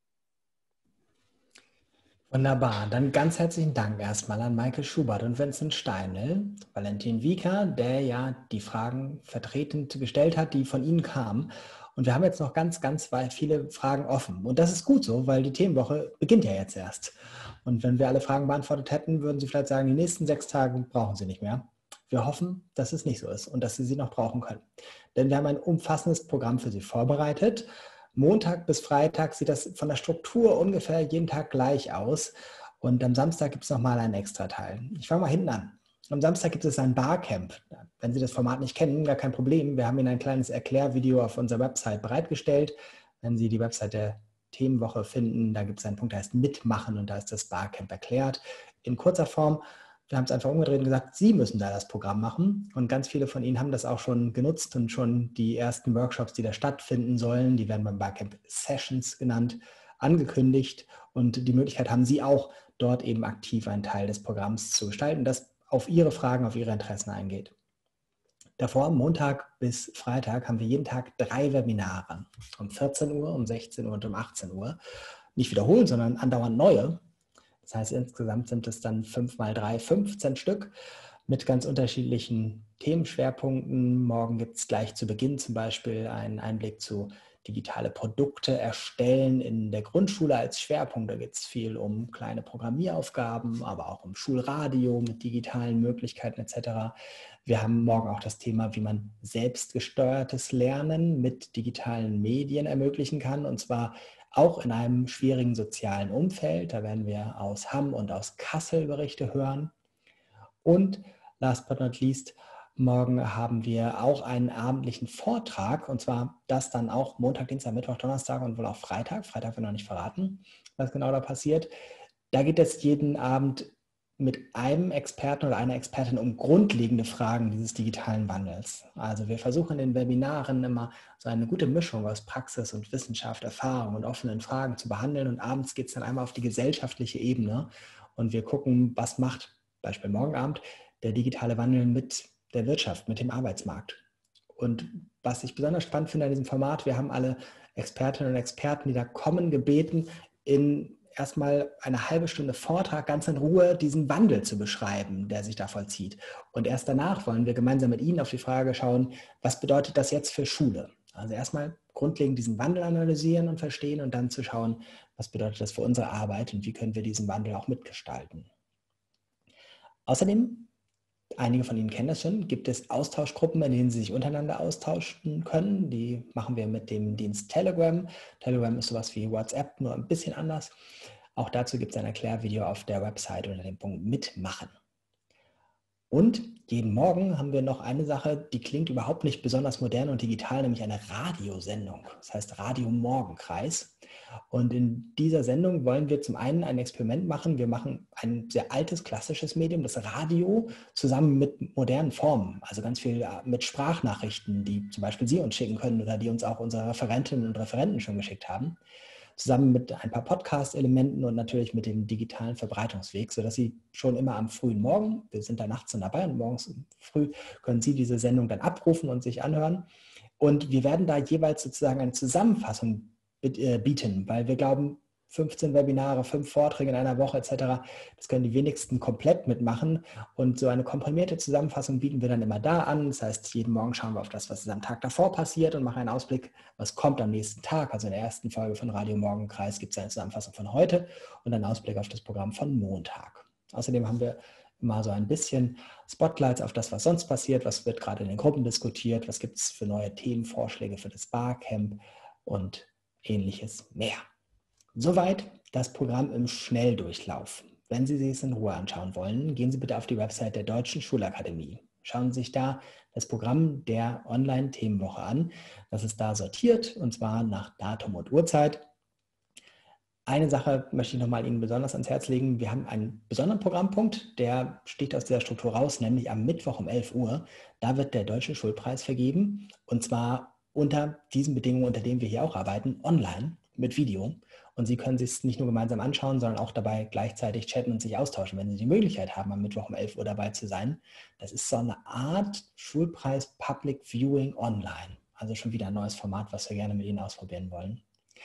Wunderbar. Dann ganz herzlichen Dank erstmal an Maike Schubert und Vincent Steinl, Valentin Wieker, der ja die Fragen vertretend gestellt hat, die von Ihnen kamen. Und wir haben jetzt noch ganz, ganz viele Fragen offen. Und das ist gut so, weil die Themenwoche beginnt ja jetzt erst. Und wenn wir alle Fragen beantwortet hätten, würden Sie vielleicht sagen, die nächsten sechs Tage brauchen Sie nicht mehr. Wir hoffen, dass es nicht so ist und dass Sie sie noch brauchen können. Denn wir haben ein umfassendes Programm für Sie vorbereitet. Montag bis Freitag sieht das von der Struktur ungefähr jeden Tag gleich aus. Und am Samstag gibt es nochmal einen Extrateil. Ich fange mal hinten an. Am Samstag gibt es ein Barcamp. Wenn Sie das Format nicht kennen, gar kein Problem. Wir haben Ihnen ein kleines Erklärvideo auf unserer Website bereitgestellt. Wenn Sie die Website der Themenwoche finden, da gibt es einen Punkt, der heißt Mitmachen und da ist das Barcamp erklärt. In kurzer Form. Wir haben es einfach umgedreht und gesagt, Sie müssen da das Programm machen. Und ganz viele von Ihnen haben das auch schon genutzt und schon die ersten Workshops, die da stattfinden sollen, die werden beim Barcamp Sessions genannt, angekündigt. Und die Möglichkeit haben Sie auch, dort eben aktiv einen Teil des Programms zu gestalten, das auf Ihre Fragen, auf Ihre Interessen eingeht. Davor, Montag bis Freitag, haben wir jeden Tag drei Webinare. Um vierzehn Uhr, um sechzehn Uhr und um achtzehn Uhr. Nicht wiederholen, sondern andauernd neue. Das heißt, insgesamt sind es dann fünf mal drei, fünfzehn Stück. mit ganz unterschiedlichen Themenschwerpunkten. Morgen gibt es gleich zu Beginn zum Beispiel einen Einblick zu digitale Produkte erstellen in der Grundschule als Schwerpunkt. Da geht es viel um kleine Programmieraufgaben, aber auch um Schulradio mit digitalen Möglichkeiten et cetera. Wir haben morgen auch das Thema, wie man selbstgesteuertes Lernen mit digitalen Medien ermöglichen kann, und zwar auch in einem schwierigen sozialen Umfeld. Da werden wir aus Hamm und aus Kassel Berichte hören. Und last but not least, morgen haben wir auch einen abendlichen Vortrag, und zwar das dann auch Montag, Dienstag, Mittwoch, Donnerstag und wohl auch Freitag. Freitag wird noch nicht verraten, was genau da passiert. Da geht es jeden Abend mit einem Experten oder einer Expertin um grundlegende Fragen dieses digitalen Wandels. Also wir versuchen in den Webinaren immer so eine gute Mischung aus Praxis und Wissenschaft, Erfahrung und offenen Fragen zu behandeln, und abends geht es dann einmal auf die gesellschaftliche Ebene und wir gucken, was macht, Beispiel morgen Abend, der digitale Wandel mit der Wirtschaft, mit dem Arbeitsmarkt. Und was ich besonders spannend finde an diesem Format, wir haben alle Expertinnen und Experten, die da kommen, gebeten, in erstmal eine halbe Stunde Vortrag ganz in Ruhe diesen Wandel zu beschreiben, der sich da vollzieht. Und erst danach wollen wir gemeinsam mit Ihnen auf die Frage schauen, was bedeutet das jetzt für Schule? Also erstmal grundlegend diesen Wandel analysieren und verstehen und dann zu schauen, was bedeutet das für unsere Arbeit und wie können wir diesen Wandel auch mitgestalten. Außerdem, einige von Ihnen kennen das schon, gibt es Austauschgruppen, in denen Sie sich untereinander austauschen können. Die machen wir mit dem Dienst Telegram. Telegram ist sowas wie WhatsApp, nur ein bisschen anders. Auch dazu gibt es ein Erklärvideo auf der Website unter dem Punkt Mitmachen. Und jeden Morgen haben wir noch eine Sache, die klingt überhaupt nicht besonders modern und digital, nämlich eine Radiosendung. Das heißt Radio Morgenkreis. Und in dieser Sendung wollen wir zum einen ein Experiment machen. Wir machen ein sehr altes, klassisches Medium, das Radio, zusammen mit modernen Formen. Also ganz viel mit Sprachnachrichten, die zum Beispiel Sie uns schicken können oder die uns auch unsere Referentinnen und Referenten schon geschickt haben. Zusammen mit ein paar Podcast-Elementen und natürlich mit dem digitalen Verbreitungsweg, sodass Sie schon immer am frühen Morgen, wir sind da nachts dann dabei und morgens früh können Sie diese Sendung dann abrufen und sich anhören. Und wir werden da jeweils sozusagen eine Zusammenfassung bieten, weil wir glauben, fünfzehn Webinare, fünf Vorträge in einer Woche et cetera, das können die wenigsten komplett mitmachen. Und so eine komprimierte Zusammenfassung bieten wir dann immer da an. Das heißt, jeden Morgen schauen wir auf das, was ist am Tag davor passiert und machen einen Ausblick, was kommt am nächsten Tag. Also in der ersten Folge von Radio Morgenkreis gibt es eine Zusammenfassung von heute und einen Ausblick auf das Programm von Montag. Außerdem haben wir immer so ein bisschen Spotlights auf das, was sonst passiert, was wird gerade in den Gruppen diskutiert, was gibt es für neue Themenvorschläge für das Barcamp und Ähnliches mehr. Soweit das Programm im Schnelldurchlauf. Wenn Sie sich es in Ruhe anschauen wollen, gehen Sie bitte auf die Website der Deutschen Schulakademie. Schauen Sie sich da das Programm der Online-Themenwoche an. Das ist da sortiert, und zwar nach Datum und Uhrzeit. Eine Sache möchte ich nochmal Ihnen besonders ans Herz legen. Wir haben einen besonderen Programmpunkt, der sticht aus dieser Struktur raus, nämlich am Mittwoch um elf Uhr. Da wird der Deutsche Schulpreis vergeben, und zwar unter diesen Bedingungen, unter denen wir hier auch arbeiten, online mit Video. Und Sie können sich es nicht nur gemeinsam anschauen, sondern auch dabei gleichzeitig chatten und sich austauschen, wenn Sie die Möglichkeit haben, am Mittwoch um elf Uhr dabei zu sein. Das ist so eine Art Schulpreis Public Viewing online. Also schon wieder ein neues Format, was wir gerne mit Ihnen ausprobieren wollen.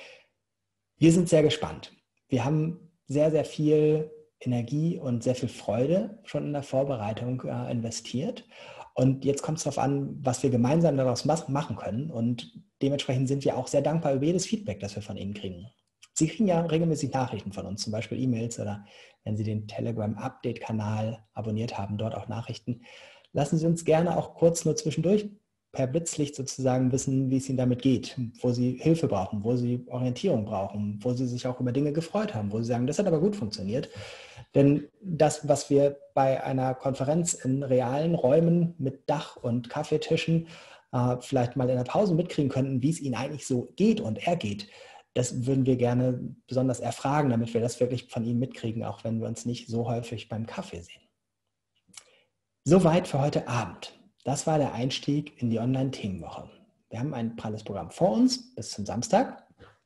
Wir sind sehr gespannt. Wir haben sehr, sehr viel Energie und sehr viel Freude schon in der Vorbereitung äh, investiert. Und jetzt kommt es darauf an, was wir gemeinsam daraus machen können. Und dementsprechend sind wir auch sehr dankbar über jedes Feedback, das wir von Ihnen kriegen. Sie kriegen ja regelmäßig Nachrichten von uns, zum Beispiel E-Mails oder wenn Sie den Telegram-Update-Kanal abonniert haben, dort auch Nachrichten. Lassen Sie uns gerne auch kurz nur zwischendurch per Blitzlicht sozusagen wissen, wie es Ihnen damit geht, wo Sie Hilfe brauchen, wo Sie Orientierung brauchen, wo Sie sich auch über Dinge gefreut haben, wo Sie sagen, das hat aber gut funktioniert. Denn das, was wir bei einer Konferenz in realen Räumen mit Dach und Kaffeetischen äh, vielleicht mal in der Pause mitkriegen könnten, wie es Ihnen eigentlich so geht und ergeht, das würden wir gerne besonders erfragen, damit wir das wirklich von Ihnen mitkriegen, auch wenn wir uns nicht so häufig beim Kaffee sehen. Soweit für heute Abend. Das war der Einstieg in die Online-Themenwoche. Wir haben ein pralles Programm vor uns bis zum Samstag.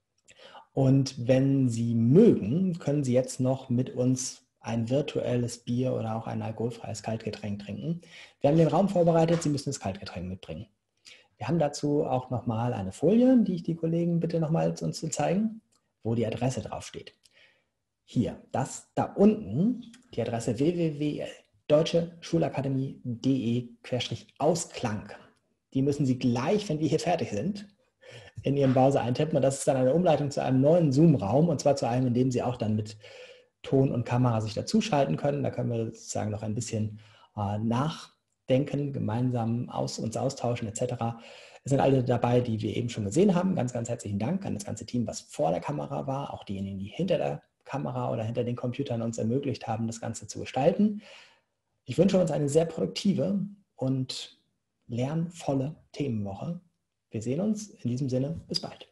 Und wenn Sie mögen, können Sie jetzt noch mit uns ein virtuelles Bier oder auch ein alkoholfreies Kaltgetränk trinken. Wir haben den Raum vorbereitet, Sie müssen das Kaltgetränk mitbringen. Wir haben dazu auch nochmal eine Folie, die ich die Kollegen bitte nochmal uns zu zeigen, wo die Adresse draufsteht. Hier, das da unten, die Adresse w w w punkt deutsche schulakademie punkt de Schrägstrich Ausklang. Die müssen Sie gleich, wenn wir hier fertig sind, in Ihrem Browser eintippen. Und das ist dann eine Umleitung zu einem neuen Zoom-Raum, und zwar zu einem, in dem Sie auch dann mit Ton und Kamera sich dazuschalten können. Da können wir sozusagen noch ein bisschen äh, nachdenken, gemeinsam aus, uns austauschen et cetera. Es sind alle dabei, die wir eben schon gesehen haben. Ganz, ganz herzlichen Dank an das ganze Team, was vor der Kamera war, auch diejenigen, die hinter der Kamera oder hinter den Computern uns ermöglicht haben, das Ganze zu gestalten. Ich wünsche uns eine sehr produktive und lernvolle Themenwoche. Wir sehen uns in diesem Sinne. Bis bald.